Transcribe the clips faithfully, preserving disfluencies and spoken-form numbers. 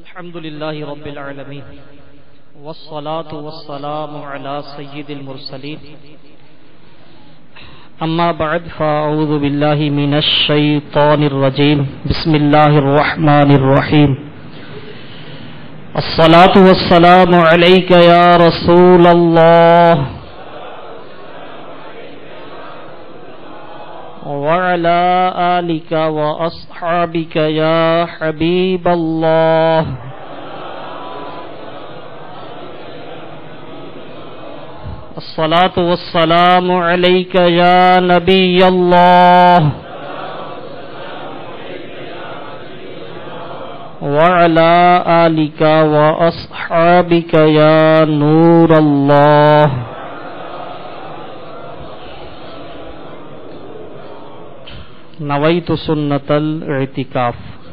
الحمد لله رب العالمين والصلاة والسلام على سيد المرسلين أما بعد فأعوذ بالله من الشيطان الرجيم بسم الله الرحمن الرحيم الصلاة والسلام عليك يا رسول الله وعلى آلك وأصحابك يا حبيب الله الصلاة والسلام عليك يا نبي الله وعلى آلك وأصحابك يا نور الله نویت سنت الاعتکاف۔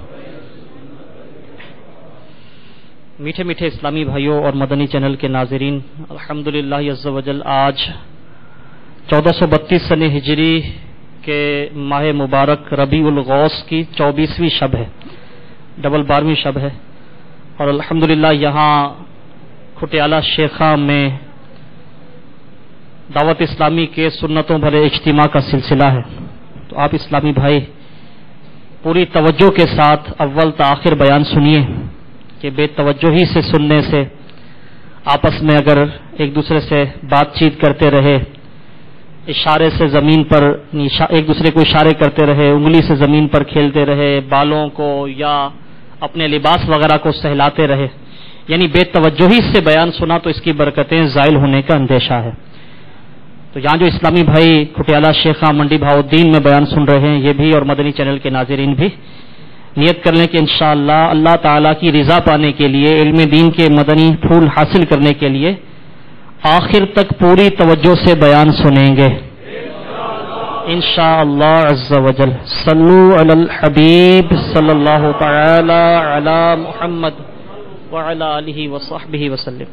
میٹھے میٹھے اسلامی بھائیوں اور مدنی چینل کے ناظرین، الحمدللہ عز و جل آج چودہ سو بتیس سن ہجری کے ماہ مبارک ربیع الغوث کی چوبیسویں شب ہے، ڈبل بارہویں شب ہے، اور الحمدللہ یہاں کھٹیالہ شیخاں میں دعوت اسلامی کے سنتوں بھرے اجتماع کا سلسلہ ہے۔ تو آپ اسلامی بھائی پوری توجہ کے ساتھ اول تا آخر بیان سنیے کہ بے توجہی سے سننے سے آپس میں اگر ایک دوسرے سے بات چیت کرتے رہے، اشارے سے زمین پر ایک دوسرے کو اشارے کرتے رہے، انگلی سے زمین پر کھیلتے رہے، بالوں کو یا اپنے لباس وغیرہ کو سہلاتے رہے، یعنی بے توجہی سے بیان سنا تو اس کی برکتیں زائل ہونے کا اندیشہ ہے۔ تو یہاں جو اسلامی بھائی کھٹیالہ شیخاں منڈی بہاؤالدین میں بیان سن رہے ہیں، یہ بھی اور مدنی چینل کے ناظرین بھی نیت کر لیں کہ انشاءاللہ اللہ تعالیٰ کی رضا پانے کے لیے، علم دین کے مدنی پھول حاصل کرنے کے لیے آخر تک پوری توجہ سے بیان سنیں گے انشاءاللہ عز و جل۔ صلو علی الحبیب صلی اللہ تعالی علی محمد وعلی آلہ وصحبہ وسلم۔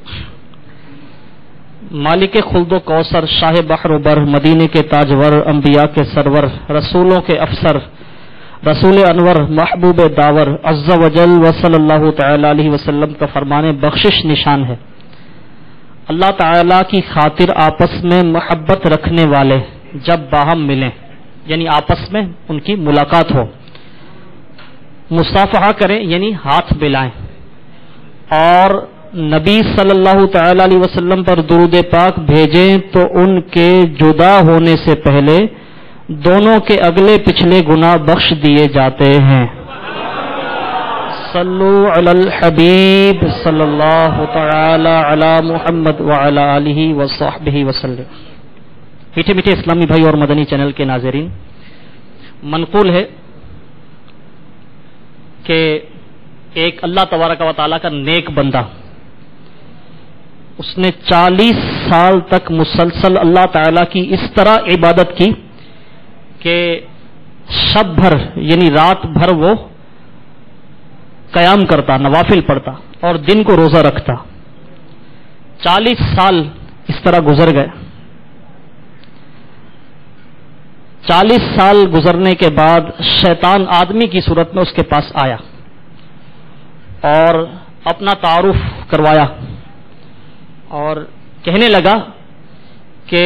مالک خلد و کوثر، شاہ بحر و بر، مدینے کے تاجور، انبیاء کے سرور، رسولوں کے افسر، رسول انور، محبوب داور عز و جل و صلی اللہ تعالی علیہ وسلم کا فرمان بخشش نشان ہے، اللہ تعالی کی خاطر آپس میں محبت رکھنے والے جب باہم ملیں، یعنی آپس میں ان کی ملاقات ہو، مصافحہ کریں یعنی ہاتھ ملائیں، اور نبی صلی اللہ تعالی علیہ وسلم پر درود پاک بھیجیں تو ان کے جدا ہونے سے پہلے دونوں کے اگلے پچھلے گناہ بخش دیے جاتے ہیں۔ صلو علی الحبیب صلی اللہ تعالی علی محمد وعلی آلہ وصحبہ وسلم۔ میٹھے میٹھے اسلامی بھائی اور مدنی چینل کے ناظرین، منقول ہے کہ ایک اللہ تبارک و تعالیٰ کا نیک بندہ، اس نے چالیس سال تک مسلسل اللہ تعالیٰ کی اس طرح عبادت کی کہ شب بھر یعنی رات بھر وہ قیام کرتا، نوافل پڑھتا اور دن کو روزہ رکھتا۔ چالیس سال اس طرح گزر گئے۔ چالیس سال گزرنے کے بعد شیطان آدمی کی صورت میں اس کے پاس آیا اور اپنا تعارف کروایا اور کہنے لگا کہ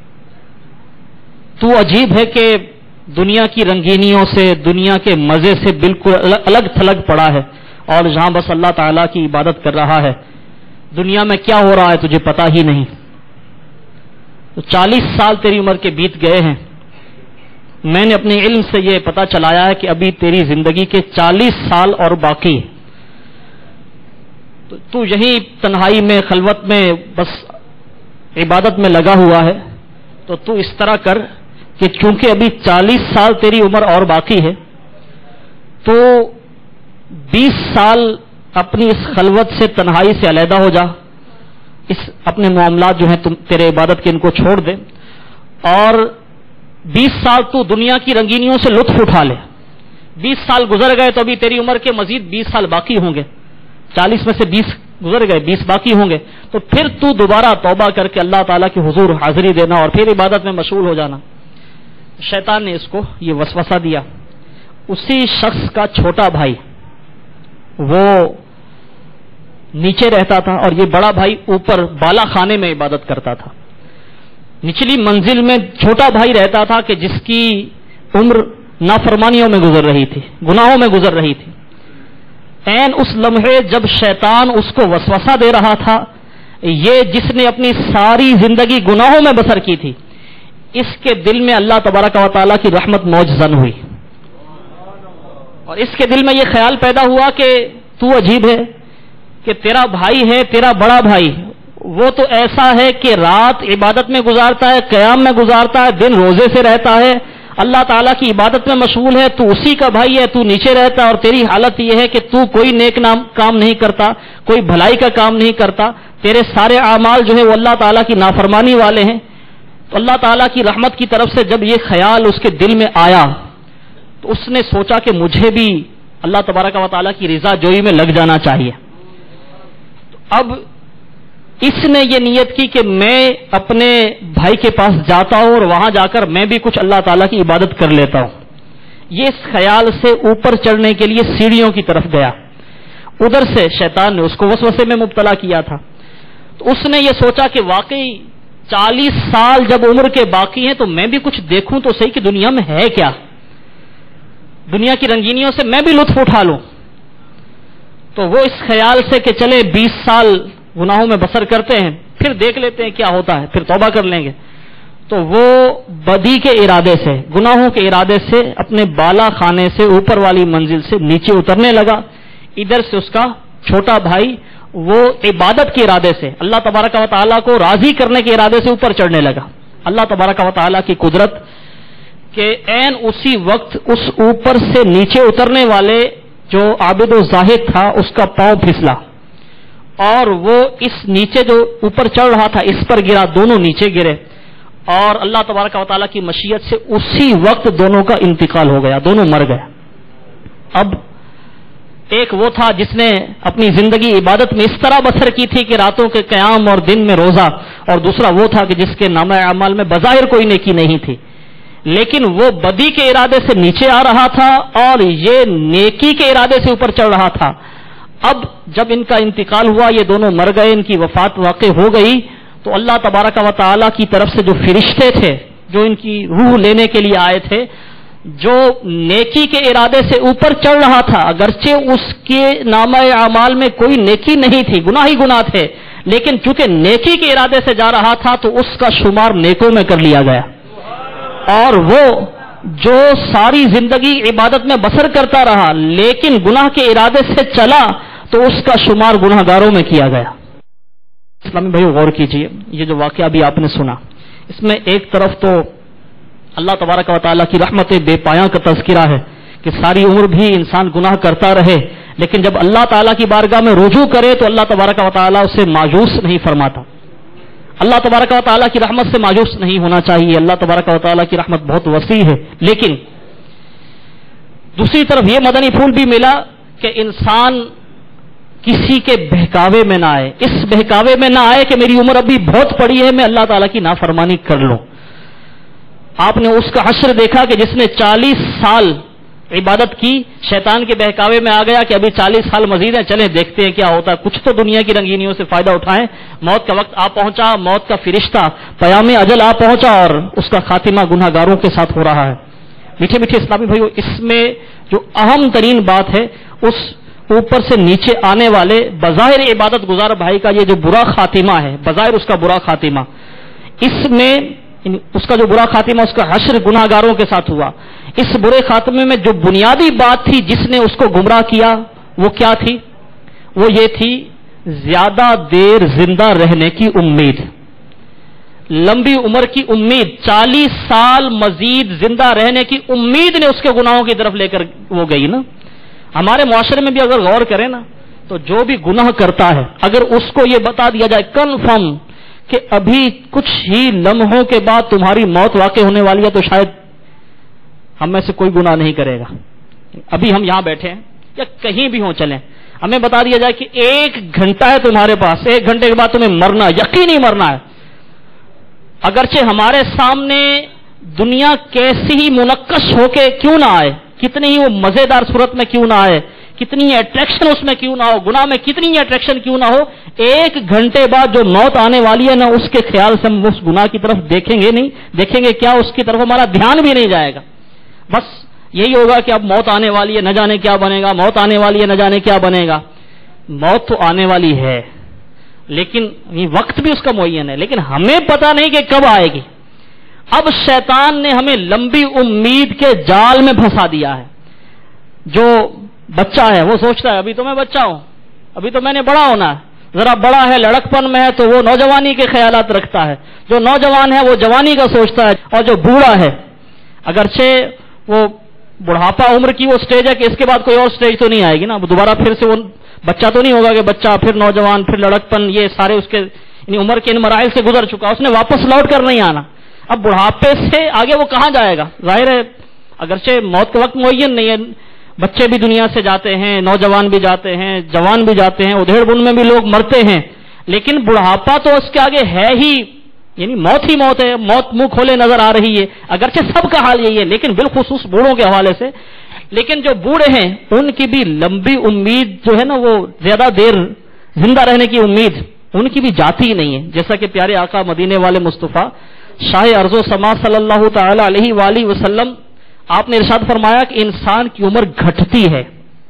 تو عجیب ہے کہ دنیا کی رنگینیوں سے، دنیا کے مزے سے بالکل الگ تھلگ پڑا ہے اور جہاں بس اللہ تعالیٰ کی عبادت کر رہا ہے، دنیا میں کیا ہو رہا ہے تجھے پتا ہی نہیں۔ تو چالیس سال تیری عمر کے بیت گئے ہیں، میں نے اپنے علم سے یہ پتا چلایا ہے کہ ابھی تیری زندگی کے چالیس سال اور باقی، تو تو یہی تنہائی میں، خلوت میں بس عبادت میں لگا ہوا ہے، تو تو اس طرح کر کہ چونکہ ابھی چالیس سال تیری عمر اور باقی ہے، تو بیس سال اپنی اس خلوت سے، تنہائی سے علیحدہ ہو جا، اس اپنے معاملات جو ہیں تم تیرے عبادت کے ان کو چھوڑ دے، اور بیس سال تو دنیا کی رنگینیوں سے لطف اٹھا لے۔ بیس سال گزر گئے تو ابھی تیری عمر کے مزید بیس سال باقی ہوں گے، چالیس میں سے بیس گزر گئے، بیس باقی ہوں گے، تو پھر تو دوبارہ توبہ کر کے اللہ تعالیٰ کے حضور حاضری دینا اور پھر عبادت میں مشغول ہو جانا۔ شیطان نے اس کو یہ وسوسہ دیا۔ اسی شخص کا چھوٹا بھائی وہ نیچے رہتا تھا اور یہ بڑا بھائی اوپر بالا خانے میں عبادت کرتا تھا. نچلی منزل میں چھوٹا بھائی رہتا تھا کہ جس کی عمر نافرمانیوں میں گزر رہی تھی, گناہوں میں گزر رہی تھی. عین اس لمحے جب شیطان اس کو وسوسہ دے رہا تھا, یہ جس نے اپنی ساری زندگی گناہوں میں بسر کی تھی, اس کے دل میں اللہ تبارک و تعالیٰ کی رحمت موج زن ہوئی, اور اس کے دل میں یہ خیال پیدا ہوا کہ تو عجیب ہے کہ تیرا بھائی ہے, تیرا بڑا بھائی, وہ تو ایسا ہے کہ رات عبادت میں گزارتا ہے, قیام میں گزارتا ہے, دن روزے سے رہتا ہے, اللہ تعالیٰ کی عبادت میں مشغول ہے, تو اسی کا بھائی ہے, تو نیچے رہتا ہے, اور تیری حالت یہ ہے کہ تو کوئی نیک نام کام نہیں کرتا, کوئی بھلائی کا کام نہیں کرتا, تیرے سارے اعمال جو ہے وہ اللہ تعالیٰ کی نافرمانی والے ہیں. تو اللہ تعالیٰ کی رحمت کی طرف سے جب یہ خیال اس کے دل میں آیا تو اس نے سوچا کہ مجھے بھی اللہ تبارک و تعالیٰ کی رضا جوئی میں لگ جانا چاہیے. اب اس نے یہ نیت کی کہ میں اپنے بھائی کے پاس جاتا ہوں اور وہاں جا کر میں بھی کچھ اللہ تعالیٰ کی عبادت کر لیتا ہوں. یہ اس خیال سے اوپر چڑھنے کے لیے سیڑھیوں کی طرف گیا. ادھر سے شیطان نے اس کو وسوسے میں مبتلا کیا تھا. تو اس نے یہ سوچا کہ واقعی چالیس سال جب عمر کے باقی ہیں تو میں بھی کچھ دیکھوں تو صحیح کہ دنیا میں ہے کیا, دنیا کی رنگینیوں سے میں بھی لطف اٹھا لوں. تو وہ اس خیال سے کہ چلے بیس سال گناہوں میں بسر کرتے ہیں, پھر دیکھ لیتے ہیں کیا ہوتا ہے, پھر توبہ کر لیں گے. تو وہ بدی کے ارادے سے, گناہوں کے ارادے سے اپنے بالا خانے سے اوپر والی منزل سے نیچے اترنے لگا. ادھر سے اس کا چھوٹا بھائی وہ عبادت کے ارادے سے, اللہ تبارک و تعالیٰ کو راضی کرنے کے ارادے سے اوپر چڑھنے لگا. اللہ تبارک و تعالیٰ کی قدرت کہ عین اسی وقت اس اوپر سے نیچے اترنے والے جو عابد و زاہد تھا اس کا پاؤں پھسلا, اور وہ اس نیچے جو اوپر چڑھ رہا تھا اس پر گرا, دونوں نیچے گرے, اور اللہ تبارک و تعالیٰ کی مشیت سے اسی وقت دونوں کا انتقال ہو گیا, دونوں مر گئے. اب ایک وہ تھا جس نے اپنی زندگی عبادت میں اس طرح بسر کی تھی کہ راتوں کے قیام اور دن میں روزہ, اور دوسرا وہ تھا کہ جس کے نامہ اعمال میں بظاہر کوئی نیکی نہیں تھی, لیکن وہ بدی کے ارادے سے نیچے آ رہا تھا اور یہ نیکی کے ارادے سے اوپر چڑھ رہا تھا. اب جب ان کا انتقال ہوا, یہ دونوں مر گئے, ان کی وفات واقع ہو گئی, تو اللہ تبارک و تعالیٰ کی طرف سے جو فرشتے تھے جو ان کی روح لینے کے لیے آئے تھے, جو نیکی کے ارادے سے اوپر چڑھ رہا تھا, اگرچہ اس کے نامہ اعمال میں کوئی نیکی نہیں تھی, گناہ ہی گناہ تھے, لیکن چونکہ نیکی کے ارادے سے جا رہا تھا تو اس کا شمار نیکوں میں کر لیا گیا. اور وہ جو ساری زندگی عبادت میں بسر کرتا رہا لیکن گناہ کے ارادے سے چلا تو اس کا شمار گناہ گاروں میں کیا گیا. اسلامی بھائیو غور کیجئے, یہ جو واقعہ بھی آپ نے سنا, اس میں ایک طرف تو اللہ تبارک و تعالیٰ کی رحمت بے پایاں کا تذکرہ ہے کہ ساری عمر بھی انسان گناہ کرتا رہے, لیکن جب اللہ تعالیٰ کی بارگاہ میں رجوع کرے تو اللہ تبارک و تعالیٰ اسے مایوس نہیں فرماتا. اللہ تبارک و تعالیٰ کی رحمت سے مایوس نہیں ہونا چاہیے, اللہ تبارک و تعالیٰ کی رحمت بہت وسیع ہے. لیکن دوسری طرف یہ مدنی پھول بھی ملا کہ انسان کسی کے بہکاوے میں نہ آئے, اس بہکاوے میں نہ آئے کہ میری عمر ابھی بہت پڑی ہے, میں اللہ تعالیٰ کی نافرمانی کر لوں. آپ نے اس کا حشر دیکھا کہ جس نے چالیس سال عبادت کی, شیطان کے بہکاوے میں آ گیا کہ ابھی چالیس سال مزید ہیں, چلیں دیکھتے ہیں کیا ہوتا ہے, کچھ تو دنیا کی رنگینیوں سے فائدہ اٹھائیں. موت کا وقت آ پہنچا, موت کا فرشتہ پیام اجل آ پہنچا, اور اس کا خاتمہ گناہ گاروں کے ساتھ ہو رہا ہے. میٹھے میٹھے اسلامی بھائیو, اس میں جو اہم ترین بات ہے اس اوپر سے نیچے آنے والے بظاہر عبادت گزار بھائی کا یہ جو برا خاتمہ ہے, بظاہر اس کا برا خاتمہ, اس میں اس کا جو برا خاتمہ, اس کا حشر گناہ گاروں کے ساتھ ہوا. اس برے خاتمے میں جو بنیادی بات تھی جس نے اس کو گمراہ کیا وہ کیا تھی؟ وہ یہ تھی زیادہ دیر زندہ رہنے کی امید, لمبی عمر کی امید, چالیس سال مزید زندہ رہنے کی امید نے اس کے گناہوں کی طرف لے کر وہ گئی نا. ہمارے معاشرے میں بھی اگر غور کریں نا تو جو بھی گناہ کرتا ہے اگر اس کو یہ بتا دیا جائے کنفرم کہ ابھی کچھ ہی لمحوں کے بعد تمہاری موت واقع ہونے والی ہے, تو شاید ہم میں سے کوئی گناہ نہیں کرے گا. ابھی ہم یہاں بیٹھے ہیں یا کہیں بھی ہوں چلیں, ہمیں بتا دیا جائے کہ ایک گھنٹہ ہے تمہارے پاس, ایک گھنٹے کے بعد تمہیں مرنا, یقینی مرنا ہے. اگرچہ ہمارے سامنے دنیا کیسی ہی منقش ہو کے کیوں نہ آئے, کتنی ہی وہ مزیدار صورت میں کیوں نہ آئے, کتنی اٹریکشن اس میں کیوں نہ ہو، گناہ میں کتنی اٹریکشن کیوں نہ ہو، ایک گھنٹے بعد جو موت آنے والی ہے نا، اس کے خیال سے ہم اس گناہ کی طرف دیکھیں گے نہیں، دیکھیں گے کیا، اس کی طرف ہمارا دھیان بھی نہیں جائے گا. بس یہی ہوگا کہ اب موت آنے والی ہے، نہ جانے کیا بنے گا، موت آنے والی ہے، نہ جانے کیا بنے گا. موت تو آنے والی ہے، لیکن یہ وقت بھی اس کا معین ہے، لیکن ہمیں پتہ نہیں کہ کب آئے گی. اب شیطان نے ہمیں لمبی امید کے جال میں پھنسا دیا ہے. جو بچہ ہے وہ سوچتا ہے ابھی تو میں بچہ ہوں، ابھی تو میں نے بڑا ہونا ہے، ذرا بڑا ہے، لڑکپن میں ہے تو وہ نوجوانی کے خیالات رکھتا ہے. جو نوجوان ہے وہ جوانی کا سوچتا ہے، اور جو بوڑھا ہے اگرچہ وہ بڑھاپا عمر کی وہ سٹیج ہے کہ اس کے بعد کوئی اور سٹیج تو نہیں آئے گی نا، دوبارہ پھر سے وہ بچہ تو نہیں ہوگا کہ بچہ پھر نوجوان پھر لڑکپن، یہ سارے اس کے یعنی عمر کے ان مراحل سے گزر چکا، اس نے واپس لوٹ کر نہیں آنا. اب بڑھاپے سے آگے وہ کہاں جائے گا؟ ظاہر ہے اگرچہ موت کا وقت معین نہیں ہے، بچے بھی دنیا سے جاتے ہیں، نوجوان بھی جاتے ہیں، جوان بھی جاتے ہیں، ادھیڑ بن میں بھی لوگ مرتے ہیں، لیکن بڑھاپا تو اس کے آگے ہے ہی، یعنی موت ہی موت ہے. موت منہ کھولے نظر آ رہی ہے، اگرچہ سب کا حال یہی ہے، لیکن بالخصوص بوڑھوں کے حوالے سے. لیکن جو بوڑھے ہیں ان کی بھی لمبی امید جو ہے نا، وہ زیادہ دیر زندہ رہنے کی امید ان کی بھی جاتی ہی نہیں ہے. جیسا کہ پیارے آقا مدینے والے مصطفیٰ شاہ ارض و سما صلی اللہ تعالی علیہ وآلہ وسلم آپ نے ارشاد فرمایا کہ انسان کی عمر گھٹتی ہے.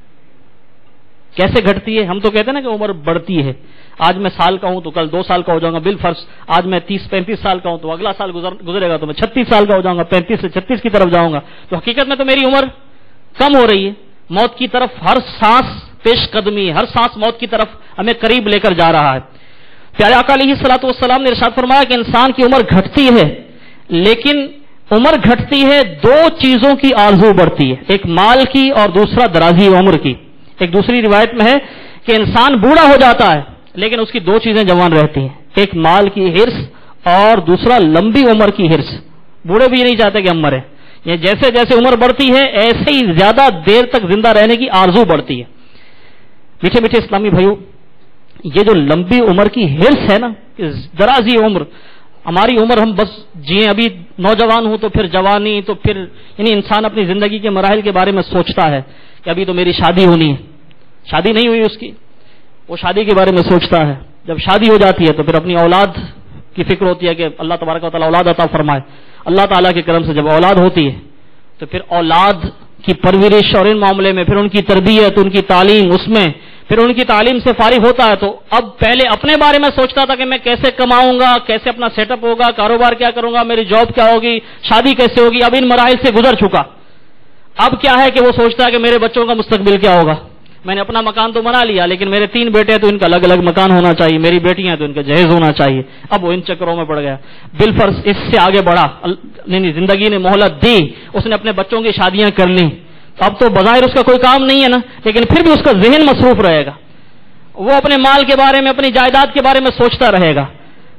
کیسے گھٹتی ہے؟ ہم تو کہتے ہیں نا کہ عمر بڑھتی ہے، آج میں سال کا ہوں تو کل دو سال کا ہو جاؤں گا، بالفرض آج میں تیس پینتیس سال کا ہوں تو اگلا سال گزر گزرے گا تو میں چھتیس سال کا ہو جاؤں گا، پینتیس سے چھتیس کی طرف جاؤں گا. تو حقیقت میں تو میری عمر کم ہو رہی ہے. موت کی طرف ہر سانس پیش قدمی، ہر سانس موت کی طرف ہمیں قریب لے کر جا رہا ہے. پیارے آقا علیہ الصلوۃ والسلام نے ارشاد فرمایا کہ انسان کی عمر گھٹتی ہے، لیکن عمر گھٹتی ہے دو چیزوں کی آرزو بڑھتی ہے، ایک مال کی اور دوسرا درازی عمر کی. ایک دوسری روایت میں ہے کہ انسان بوڑھا ہو جاتا ہے لیکن اس کی دو چیزیں جوان رہتی ہیں، ایک مال کی ہرس اور دوسرا لمبی عمر کی ہرس. بوڑھے بھی نہیں چاہتے کہ ہم مریں، یہ جیسے جیسے عمر بڑھتی ہے ایسے ہی زیادہ دیر تک زندہ رہنے کی آرزو بڑھتی ہے. میٹھے میٹھے اسلامی بھائیوں، یہ جو لمبی عمر کی ہرس ہے نا، درازی عمر، ہماری عمر ہم بس جیئیں، ابھی نوجوان ہوں تو پھر جوانی، تو پھر یعنی انسان اپنی زندگی کے مراحل کے بارے میں سوچتا ہے کہ ابھی تو میری شادی ہونی ہے، شادی نہیں ہوئی اس کی، وہ شادی کے بارے میں سوچتا ہے. جب شادی ہو جاتی ہے تو پھر اپنی اولاد کی فکر ہوتی ہے کہ اللہ تبارک و تعالیٰ اولاد عطا فرمائے. اللہ تعالیٰ کے کرم سے جب اولاد ہوتی ہے تو پھر اولاد کی پرورش اور ان معاملے میں پھر ان کی تربیت، ان کی تعلیم، اس میں پھر ان کی تعلیم سے فارغ ہوتا ہے تو اب پہلے اپنے بارے میں سوچتا تھا کہ میں کیسے کماؤں گا، کیسے اپنا سیٹ اپ ہوگا، کاروبار کیا کروں گا، میری جاب کیا ہوگی، شادی کیسے ہوگی. اب ان مراحل سے گزر چکا. اب کیا ہے کہ وہ سوچتا ہے کہ میرے بچوں کا مستقبل کیا ہوگا. میں نے اپنا مکان تو بنا لیا لیکن میرے تین بیٹے ہیں تو ان کا الگ الگ مکان ہونا چاہیے، میری بیٹیاں ہیں تو ان کا جہیز ہونا چاہیے. اب وہ ان چکروں میں پڑ گیا. بالفرض اس سے آگے بڑھا، نہیں زندگی نے مہلت دی، اس نے اپنے بچوں کی شادیاں کر لی. اب تو بظاہر اس کا کوئی کام نہیں ہے نا، لیکن پھر بھی اس کا ذہن مصروف رہے گا. وہ اپنے مال کے بارے میں، اپنی جائیداد کے بارے میں سوچتا رہے گا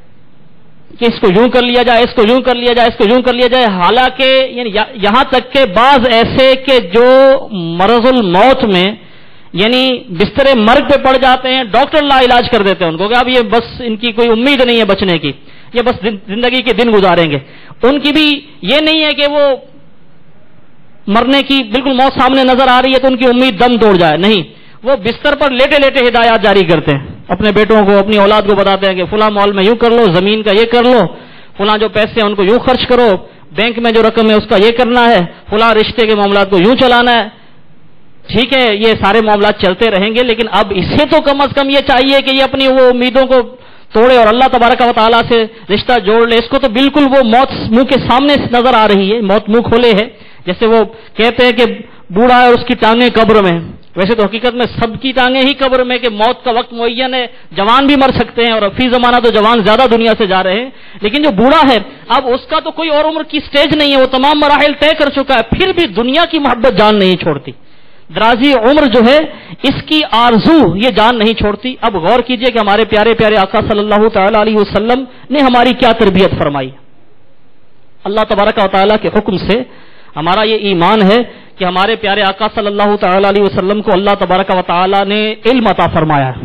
کہ اس کو یوں کر لیا جائے، اس کو یوں کر لیا جائے، اس کو یوں کر لیا جائے. حالانکہ یعنی یہاں تک کہ بعض ایسے کہ جو مرض الموت میں یعنی بستر مرگ پہ پڑ جاتے ہیں، ڈاکٹر لا علاج کر دیتے ہیں ان کو کہ اب یہ بس ان کی کوئی امید نہیں ہے بچنے کی، یہ بس زندگی کے دن گزاریں گے. ان کی بھی یہ نہیں ہے کہ وہ مرنے کی بالکل موت سامنے نظر آ رہی ہے تو ان کی امید دم توڑ جائے، نہیں، وہ بستر پر لیٹے لیٹے ہدایات جاری کرتے ہیں اپنے بیٹوں کو، اپنی اولاد کو بتاتے ہیں کہ فلاں مال میں یوں کر لو، زمین کا یہ کر لو، فلاں جو پیسے ہیں ان کو یوں خرچ کرو، بینک میں جو رقم ہے اس کا یہ کرنا ہے، فلاں رشتے کے معاملات کو یوں چلانا ہے. ٹھیک ہے، یہ سارے معاملات چلتے رہیں گے، لیکن اب اسے تو کم از کم یہ چاہیے کہ یہ اپنی وہ امیدوں کو توڑے اور اللہ تبارک و تعالیٰ سے رشتہ جوڑ لے. اس کو تو بالکل وہ موت منہ کے سامنے نظر آ رہی ہے، موت منہ کھولے ہے. جیسے وہ کہتے ہیں کہ بوڑھا ہے اس کی ٹانگیں قبر میں، ویسے تو حقیقت میں سب کی ٹانگیں ہی قبر میں، کہ موت کا وقت معین ہے. جوان بھی مر سکتے ہیں اور فی زمانہ تو جوان زیادہ دنیا سے جا رہے ہیں، لیکن جو بوڑھا ہے اب اس کا تو کوئی اور عمر کی سٹیج نہیں ہے، وہ تمام مراحل طے کر چکا ہے، پھر بھی دنیا کی محبت جان نہیں چھوڑتی. درازی عمر جو ہے اس کی آرزو یہ جان نہیں چھوڑتی. اب غور کیجئے کہ ہمارے پیارے پیارے آقا صلی اللہ تعالی علیہ وسلم نے ہماری کیا تربیت فرمائی. اللہ تبارک و تعالیٰ کے حکم سے ہمارا یہ ایمان ہے کہ ہمارے پیارے آقا صلی اللہ تعالی علیہ وسلم کو اللہ تبارک و تعالیٰ نے علم عطا فرمایا ہے.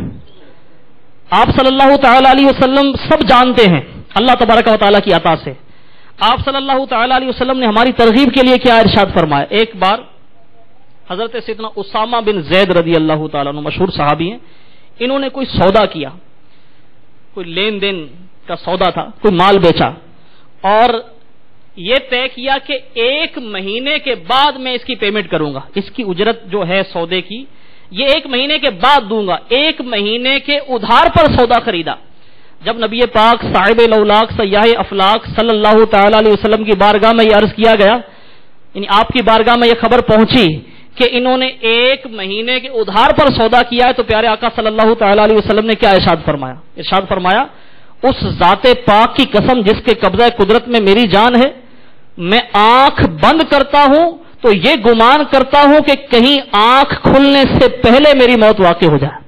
آپ صلی اللہ تعالی علیہ وسلم سب جانتے ہیں اللہ تبارک و تعالیٰ کی عطا سے. آپ صلی اللہ تعالی علیہ وسلم نے ہماری ترغیب کے لیے کیا ارشاد فرمایا. ایک بار حضرت سیدنا اسامہ بن زید رضی اللہ تعالیٰ عنہ مشہور صحابی ہیں، انہوں نے کوئی سودا کیا، کوئی لین دین کا سودا تھا، کوئی مال بیچا اور یہ طے کیا کہ ایک مہینے کے بعد میں اس کی پیمنٹ کروں گا، اس کی اجرت جو ہے سودے کی یہ ایک مہینے کے بعد دوں گا۔ ایک مہینے کے ادھار پر سودا خریدا۔ جب نبی پاک صاحب الاولاق سیاح افلاق صلی اللہ تعالی علیہ وسلم کی بارگاہ میں یہ عرض کیا گیا، یعنی آپ کی بارگاہ میں یہ خبر پہنچی کہ انہوں نے ایک مہینے کے ادھار پر سودا کیا ہے، تو پیارے آقا صلی اللہ تعالی علیہ وسلم نے کیا ارشاد فرمایا؟ ارشاد فرمایا اس ذات پاک کی قسم جس کے قبضہ قدرت میں میری جان ہے، میں آنکھ بند کرتا ہوں تو یہ گمان کرتا ہوں کہ کہیں آنکھ کھلنے سے پہلے میری موت واقع ہو جائے،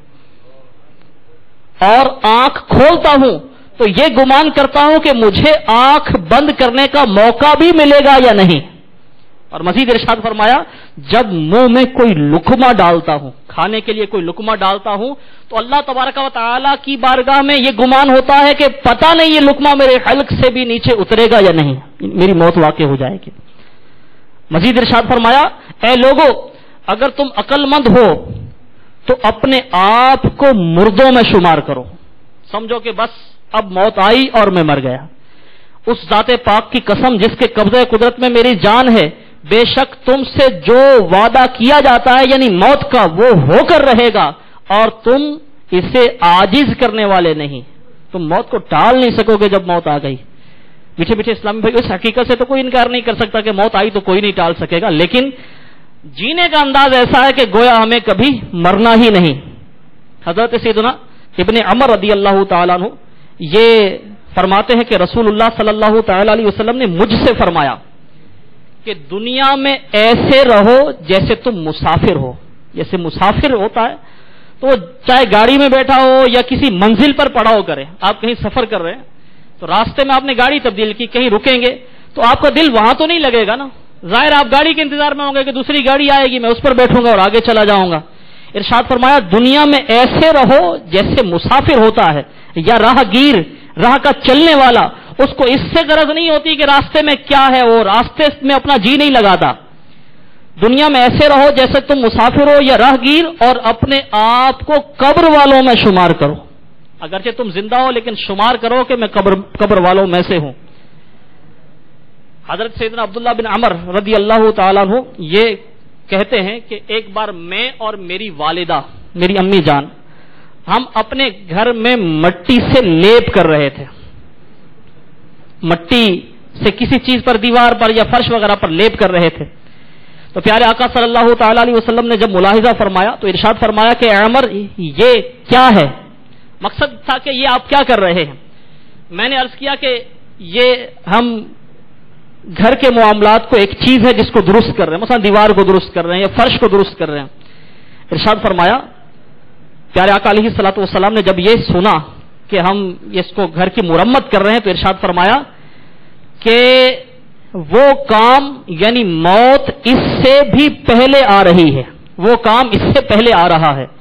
اور آنکھ کھولتا ہوں تو یہ گمان کرتا ہوں کہ مجھے آنکھ بند کرنے کا موقع بھی ملے گا یا نہیں۔ اور مزید ارشاد فرمایا جب منہ میں کوئی لقمہ ڈالتا ہوں، کھانے کے لیے کوئی لقمہ ڈالتا ہوں، تو اللہ تبارک و تعالی کی بارگاہ میں یہ گمان ہوتا ہے کہ پتہ نہیں یہ لقمہ میرے حلق سے بھی نیچے اترے گا یا نہیں، میری موت واقع ہو جائے گی۔ مزید ارشاد فرمایا اے لوگو اگر تم عقل مند ہو تو اپنے آپ کو مردوں میں شمار کرو، سمجھو کہ بس اب موت آئی اور میں مر گیا۔ اس ذات پاک کی قسم جس کے قبضہ قدرت میں میری جان ہے، بے شک تم سے جو وعدہ کیا جاتا ہے یعنی موت کا وہ ہو کر رہے گا، اور تم اسے عاجز کرنے والے نہیں، تم موت کو ٹال نہیں سکو گے جب موت آ گئی۔ میٹھے میٹھے اسلامی بھائی، اس حقیقت سے تو کوئی انکار نہیں کر سکتا کہ موت آئی تو کوئی نہیں ٹال سکے گا، لیکن جینے کا انداز ایسا ہے کہ گویا ہمیں کبھی مرنا ہی نہیں۔ حضرت سیدنا ابن عمر رضی اللہ تعالیٰ عنہ یہ فرماتے ہیں کہ رسول اللہ صلی اللہ تعالی علیہ وسلم نے مجھ سے فرمایا کہ دنیا میں ایسے رہو جیسے تم مسافر ہو۔ جیسے مسافر ہوتا ہے تو وہ چاہے گاڑی میں بیٹھا ہو یا کسی منزل پر پڑا ہو کرے، آپ کہیں سفر کر رہے ہیں تو راستے میں آپ نے گاڑی تبدیل کی، کہیں رکیں گے تو آپ کا دل وہاں تو نہیں لگے گا نا، ظاہر آپ گاڑی کے انتظار میں ہوں گے کہ دوسری گاڑی آئے گی، میں اس پر بیٹھوں گا اور آگے چلا جاؤں گا۔ ارشاد فرمایا دنیا میں ایسے رہو جیسے مسافر ہوتا ہے یا راہ گیر، راہ کا چلنے والا، اس کو اس سے غرض نہیں ہوتی کہ راستے میں کیا ہے، وہ راستے میں اپنا جی نہیں لگاتا۔ دنیا میں ایسے رہو جیسے تم مسافر ہو یا راہ گیر، اور اپنے آپ کو قبر والوں میں شمار کرو، اگرچہ تم زندہ ہو لیکن شمار کرو کہ میں قبر قبر والوں میں سے ہوں۔ حضرت سیدنا عبداللہ بن عمر رضی اللہ تعالیٰ عنہ یہ کہتے ہیں کہ ایک بار میں اور میری والدہ میری امی جان ہم اپنے گھر میں مٹی سے لیپ کر رہے تھے، مٹی سے کسی چیز پر دیوار پر یا فرش وغیرہ پر لیپ کر رہے تھے، تو پیارے آقا صلی اللہ تعالی علیہ وسلم نے جب ملاحظہ فرمایا تو ارشاد فرمایا کہ اے عمر یہ کیا ہے؟ مقصد تھا کہ یہ آپ کیا کر رہے ہیں؟ میں نے عرض کیا کہ یہ ہم گھر کے معاملات کو ایک چیز ہے جس کو درست کر رہے ہیں، مثلا دیوار کو درست کر رہے ہیں یا فرش کو درست کر رہے ہیں۔ ارشاد فرمایا پیارے آقا علیہ الصلوۃ والسلام نے جب یہ سنا کہ ہم اس کو گھر کی مرمت کر رہے ہیں تو ارشاد فرمایا کہ وہ کام یعنی موت اس سے بھی پہلے آ رہی ہے، وہ کام اس سے پہلے آ رہا ہے۔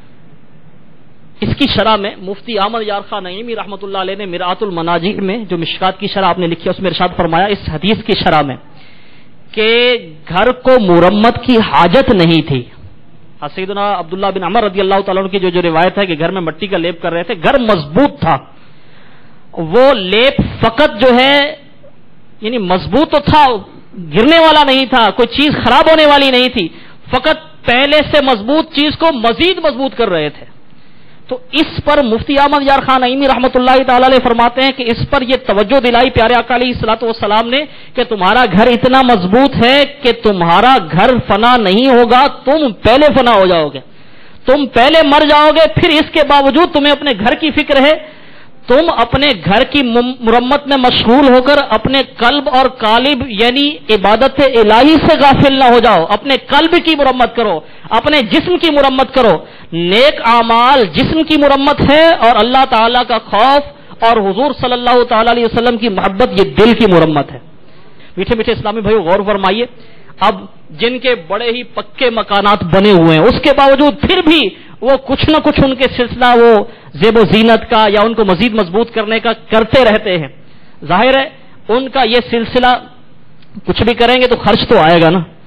اس کی شرح میں مفتی احمد یار خان نعیمی رحمۃ اللہ علیہ نے مرآت المناجی میں جو مشکات کی شرح آپ نے لکھی ہے اس میں ارشاد فرمایا اس حدیث کی شرح میں کہ گھر کو مرمت کی حاجت نہیں تھی۔ سیدنا عبداللہ بن عمر رضی اللہ تعالیٰ عنہ کی جو جو روایت ہے کہ گھر میں مٹی کا لیپ کر رہے تھے، گھر مضبوط تھا، وہ لیپ فقط جو ہے یعنی مضبوط تو تھا، گرنے والا نہیں تھا، کوئی چیز خراب ہونے والی نہیں تھی، فقط پہلے سے مضبوط چیز کو مزید مضبوط کر رہے تھے۔ تو اس پر مفتی احمد یار خان نعیمی رحمۃ اللہ تعالی علیہ فرماتے ہیں کہ اس پر یہ توجہ دلائی پیارے آقا علیہ الصلوۃ والسلام نے کہ تمہارا گھر اتنا مضبوط ہے کہ تمہارا گھر فنا نہیں ہوگا، تم پہلے فنا ہو جاؤ گے، تم پہلے مر جاؤ گے، پھر اس کے باوجود تمہیں اپنے گھر کی فکر ہے، تم اپنے گھر کی مرمت میں مشغول ہو کر اپنے قلب اور قالب یعنی عبادت الہی سے غافل نہ ہو جاؤ، اپنے قلب کی مرمت کرو، اپنے جسم کی مرمت کرو۔ نیک اعمال جسم کی مرمت ہے اور اللہ تعالیٰ کا خوف اور حضور صلی اللہ تعالی علیہ وسلم کی محبت یہ دل کی مرمت ہے۔ میٹھے میٹھے اسلامی بھائیو غور فرمائیے، اب جن کے بڑے ہی پکے مکانات بنے ہوئے ہیں اس کے باوجود پھر بھی وہ کچھ نہ کچھ ان کے سلسلہ وہ زیب و زینت کا یا ان کو مزید مضبوط کرنے کا کرتے رہتے ہیں، ظاہر ہے ان کا یہ سلسلہ کچھ بھی کریں گے تو خرچ تو آئے گا نا،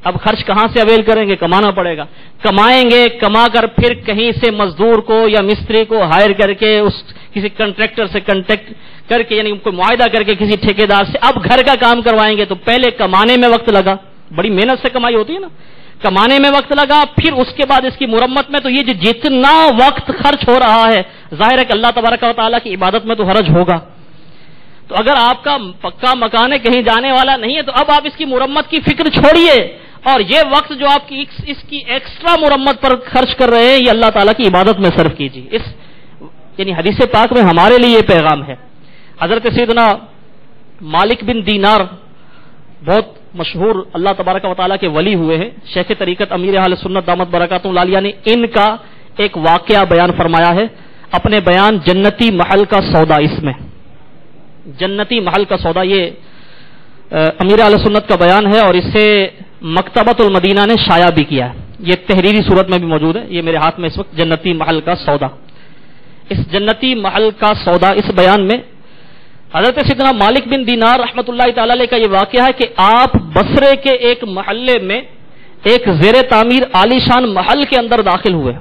اب خرچ کہاں سے اویل کریں گے؟ کمانا پڑے گا. کمائیں گے, کما کر پھر کہیں سے مزدور کو یا مستری کو ہائر کر کے اس کسی کنٹریکٹر سے کنٹیکٹ کر کے, یعنی کوئی معاہدہ کر کے کسی ٹھیکیدار سے اب گھر کا کام کروائیں گے. تو پہلے کمانے میں وقت لگا, بڑی محنت سے کمائی ہوتی ہے نا, کمانے میں وقت لگا, پھر اس کے بعد اس کی مرمت میں. تو یہ جو جتنا وقت خرچ ہو رہا ہے, ظاہر ہے کہ اللہ تبارک و تعالیٰ کی عبادت میں تو حرج ہوگا. تو اگر آپ کا پکا مکان ہے, کہیں جانے والا نہیں ہے, تو اب آپ اس کی مرمت کی فکر چھوڑیے, اور یہ وقت جو آپ کی اس کی ایکسٹرا مرمت پر خرچ کر رہے ہیں, یہ اللہ تعالیٰ کی عبادت میں صرف کیجیے. اس یعنی حدیث پاک میں ہمارے لیے یہ پیغام ہے. حضرت سیدنا مالک بن دینار بہت مشہور اللہ تبارک و تعالیٰ کے ولی ہوئے ہیں, شیخ طریقت امیر اہل سنت دامت برکاتہ العالیہ نے ان کا ایک واقعہ بیان فرمایا ہے اپنے بیان جنتی محل کا سودا. اس میں جنتی محل کا سودا یہ امیر اہل سنت کا بیان ہے, اور اسے مکتبۃ المدینہ نے شائع بھی کیا ہے. یہ تحریری صورت میں بھی موجود ہے, یہ میرے ہاتھ میں اس وقت جنتی محل کا سودا. اس جنتی محل کا سودا اس بیان میں حضرت سیدنا مالک بن دینار رحمۃ اللہ تعالی علیہ کا یہ واقعہ ہے کہ آپ بصرے کے ایک محلے میں ایک زیر تعمیر عالی شان محل کے اندر داخل ہوئے.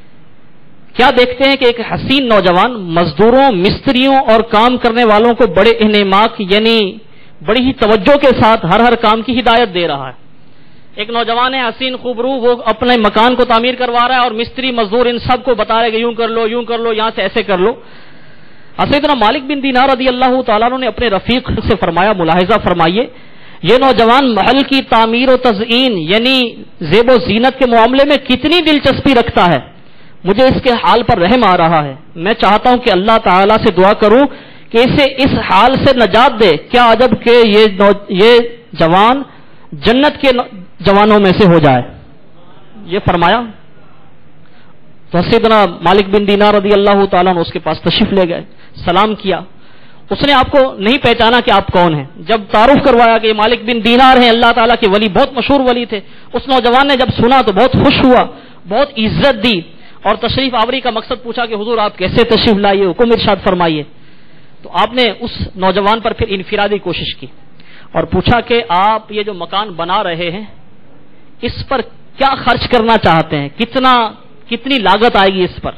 کیا دیکھتے ہیں کہ ایک حسین نوجوان مزدوروں, مستریوں اور کام کرنے والوں کو بڑے انعماق یعنی بڑی ہی توجہ کے ساتھ ہر ہر کام کی ہدایت دے رہا ہے. ایک نوجوان ہے حسین خوبرو, وہ اپنے مکان کو تعمیر کروا رہا ہے, اور مستری مزدور ان سب کو بتا رہے کہ یوں کر لو, یوں کر لو, یہاں سے ایسے کر لو. سیدنا مالک بن دینار رضی اللہ تعالیٰ عنہ نے اپنے رفیق سے فرمایا, ملاحظہ فرمائیے, یہ نوجوان محل کی تعمیر و تزئین یعنی زیب و زینت کے معاملے میں کتنی دلچسپی رکھتا ہے, مجھے اس کے حال پر رحم آ رہا ہے. میں چاہتا ہوں کہ اللہ تعالیٰ سے دعا کروں کہ اسے اس حال سے نجات دے. کیا عجب کہ یہ یہ جوان جنت کے جوانوں میں سے ہو جائے. یہ فرمایا تو سیدنا مالک بن دینار رضی اللہ تعالیٰ عنہ اس کے پاس تشریف لے گئے, سلام کیا. اس نے آپ کو نہیں پہچانا کہ آپ کون ہیں. جب تعارف کروایا کہ یہ مالک بن دینار ہیں, اللہ تعالیٰ کے ولی, بہت مشہور ولی تھے, اس نوجوان نے جب سنا تو بہت خوش ہوا, بہت عزت دی, اور تشریف آوری کا مقصد پوچھا کہ حضور آپ کیسے تشریف لائیے, حکم ارشاد فرمائیے. تو آپ نے اس نوجوان پر پھر انفرادی کوشش کی اور پوچھا کہ آپ یہ جو مکان بنا رہے ہیں اس پر کیا خرچ کرنا چاہتے ہیں, کتنا کتنی لاگت آئے گی اس پر.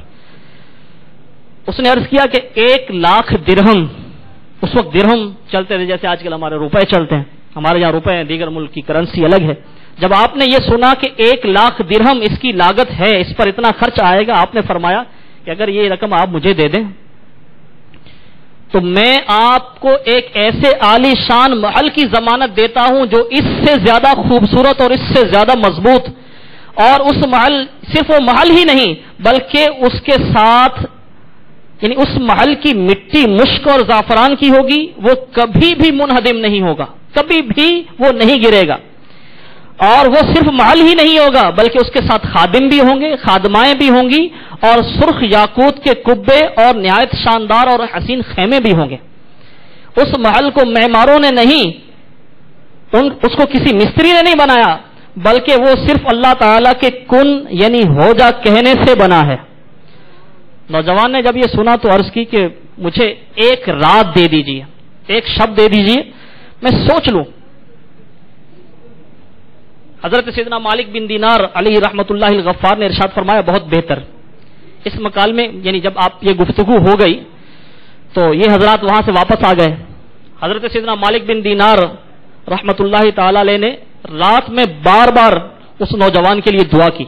اس نے عرض کیا کہ ایک لاکھ درہم, اس وقت درہم چلتے تھے جیسے آج کل ہمارے روپے چلتے ہیں, ہمارے یہاں روپے ہیں, دیگر ملک کی کرنسی الگ ہے. جب آپ نے یہ سنا کہ ایک لاکھ درہم اس کی لاگت ہے, اس پر اتنا خرچ آئے گا, آپ نے فرمایا کہ اگر یہ رقم آپ مجھے دے دیں تو میں آپ کو ایک ایسے عالی شان محل کی ضمانت دیتا ہوں جو اس سے زیادہ خوبصورت اور اس سے زیادہ مضبوط, اور اس محل صرف وہ محل ہی نہیں بلکہ اس کے ساتھ یعنی اس محل کی مٹی مشک اور زعفران کی ہوگی, وہ کبھی بھی منہدم نہیں ہوگا, کبھی بھی وہ نہیں گرے گا. اور وہ صرف محل ہی نہیں ہوگا بلکہ اس کے ساتھ خادم بھی ہوں گے, خادمائیں بھی ہوں گی, اور سرخ یاقوت کے کبے اور نہایت شاندار اور حسین خیمے بھی ہوں گے. اس محل کو معماروں نے نہیں, ان اس کو کسی مستری نے نہیں بنایا, بلکہ وہ صرف اللہ تعالیٰ کے کن یعنی ہو جا کہنے سے بنا ہے. نوجوان نے جب یہ سنا تو عرض کی کہ مجھے ایک رات دے دیجیے, ایک شب دے دیجیے, میں سوچ لوں. حضرت سیدنا مالک بن دینار علی رحمت اللہ الغفار نے ارشاد فرمایا بہت بہتر. اس مکالمے یعنی جب آپ یہ گفتگو ہو گئی تو یہ حضرات وہاں سے واپس آ گئے. حضرت سیدنا مالک بن دینار رحمت اللہ تعالی علیہ نے رات میں بار بار اس نوجوان کے لیے دعا کی.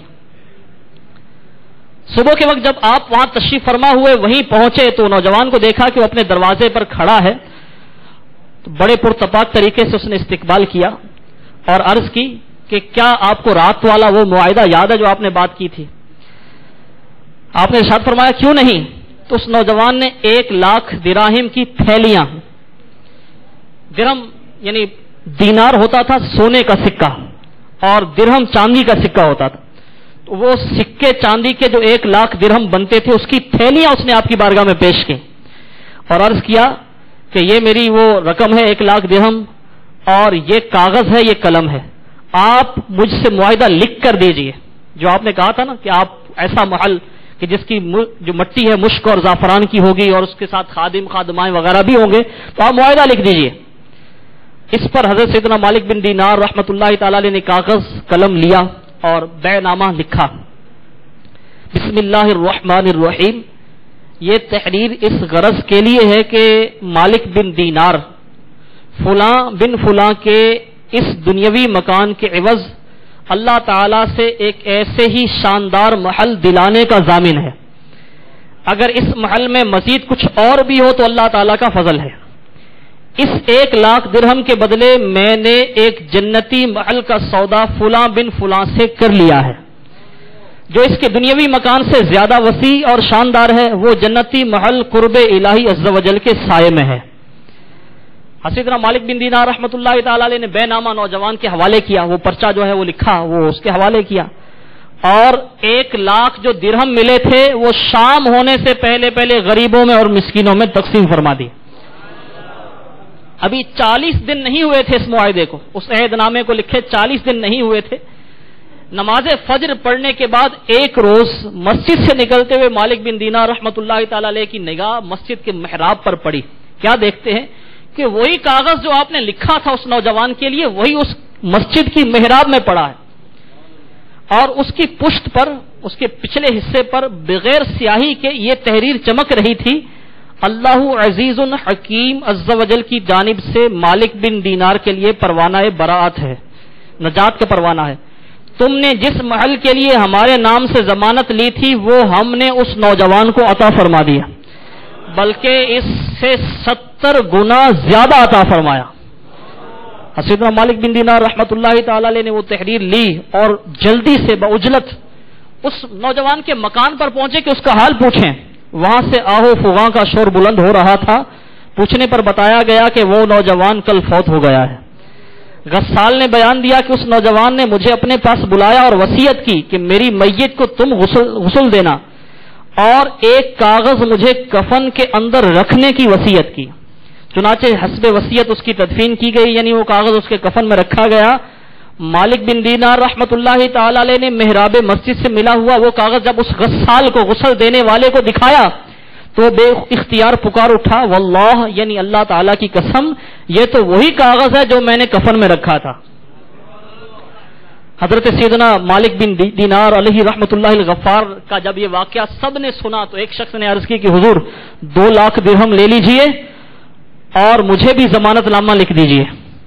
صبح کے وقت جب آپ وہاں تشریف فرما ہوئے وہیں پہنچے تو نوجوان کو دیکھا کہ وہ اپنے دروازے پر کھڑا ہے. تو بڑے پرتپاک طریقے سے اس نے استقبال کیا اور عرض کی کہ کیا آپ کو رات والا وہ معاہدہ یاد ہے جو آپ نے بات کی تھی؟ آپ نے ارشاد فرمایا کیوں نہیں. تو اس نوجوان نے ایک لاکھ دراہم کی تھیلیاں, درہم یعنی دینار ہوتا تھا سونے کا سکہ اور درہم چاندی کا سکہ ہوتا تھا, تو وہ سکے چاندی کے جو ایک لاکھ درہم بنتے تھے اس کی تھیلیاں اس نے آپ کی بارگاہ میں پیش کی اور عرض کیا کہ یہ میری وہ رقم ہے ایک لاکھ درہم, اور یہ کاغذ ہے, یہ قلم ہے, آپ مجھ سے معاہدہ لکھ کر دیجئے. جو آپ نے کہا تھا نا کہ آپ ایسا محل کہ جس کی جو مٹی ہے مشک اور زعفران کی ہوگی اور اس کے ساتھ خادم خادمائیں وغیرہ بھی ہوں گے, تو آپ معاہدہ لکھ دیجئے. اس پر حضرت سیدنا مالک بن دینار رحمۃ اللہ تعالی علیہ نے کاغذ قلم لیا اور بیع نامہ لکھا. بسم اللہ الرحمن الرحیم. یہ تحریر اس غرض کے لیے ہے کہ مالک بن دینار فلاں بن فلاں کے اس دنیاوی مکان کے عوض اللہ تعالی سے ایک ایسے ہی شاندار محل دلانے کا ضامن ہے. اگر اس محل میں مزید کچھ اور بھی ہو تو اللہ تعالیٰ کا فضل ہے. اس ایک لاکھ درہم کے بدلے میں نے ایک جنتی محل کا سودا فلاں بن فلاں سے کر لیا ہے جو اس کے دنیاوی مکان سے زیادہ وسیع اور شاندار ہے. وہ جنتی محل قرب الہی عز و جل کے سائے میں ہے. حضرت مالک بن دینار رحمۃ اللہ تعالی علیہ نے بے نامہ نوجوان کے حوالے کیا. وہ پرچہ جو ہے وہ لکھا, وہ اس کے حوالے کیا, اور ایک لاکھ جو درہم ملے تھے وہ شام ہونے سے پہلے پہلے غریبوں میں اور مسکینوں میں تقسیم فرما دی. ابھی چالیس دن نہیں ہوئے تھے اس معاہدے کو, اس عہد نامے کو لکھے چالیس دن نہیں ہوئے تھے. نماز فجر پڑھنے کے بعد ایک روز مسجد سے نکلتے ہوئے مالک بن دینار رحمۃ اللہ تعالی علیہ کی نگاہ مسجد کے محراب پر پڑی. کیا دیکھتے ہیں کہ وہی کاغذ جو آپ نے لکھا تھا اس نوجوان کے لیے وہی اس مسجد کی محراب میں پڑا ہے, اور اس کی پشت پر, اس کے پچھلے حصے پر بغیر سیاہی کے یہ تحریر چمک رہی تھی, اللہ عزیز حکیم عز و جل کی جانب سے مالک بن دینار کے لیے پروانہ براعت ہے, نجات کا پروانہ ہے. تم نے جس محل کے لیے ہمارے نام سے ضمانت لی تھی وہ ہم نے اس نوجوان کو عطا فرما دیا, بلکہ اس سے ستر گنا زیادہ عطا فرمایا. حضرت مالک بن دینار رحمۃ اللہ تعالی علیہ نے وہ تحریر لی اور جلدی سے بعجلت اس نوجوان کے مکان پر پہنچے کہ اس کا حال پوچھیں. وہاں سے آہو فغاں کا شور بلند ہو رہا تھا. پوچھنے پر بتایا گیا کہ وہ نوجوان کل فوت ہو گیا ہے. غسال نے بیان دیا کہ اس نوجوان نے مجھے اپنے پاس بلایا اور وصیت کی کہ میری میت کو تم غسل غسل دینا, اور ایک کاغذ مجھے کفن کے اندر رکھنے کی وصیت کی. چنانچہ حسب وصیت اس کی تدفین کی گئی, یعنی وہ کاغذ اس کے کفن میں رکھا گیا. مالک بن دینار رحمۃ اللہ تعالی علیہ نے محراب مسجد سے ملا ہوا وہ کاغذ جب اس غسال کو, غسل دینے والے کو دکھایا تو بے اختیار پکار اٹھا, واللہ یعنی اللہ تعالی کی قسم یہ تو وہی کاغذ ہے جو میں نے کفن میں رکھا تھا. حضرت سیدنا مالک بن دینار علیہ رحمۃ اللہ الغفار کا جب یہ واقعہ سب نے سنا تو ایک شخص نے عرض کی کہ حضور دو لاکھ درہم لے لیجئے اور مجھے بھی ضمانت نامہ لکھ دیجئے.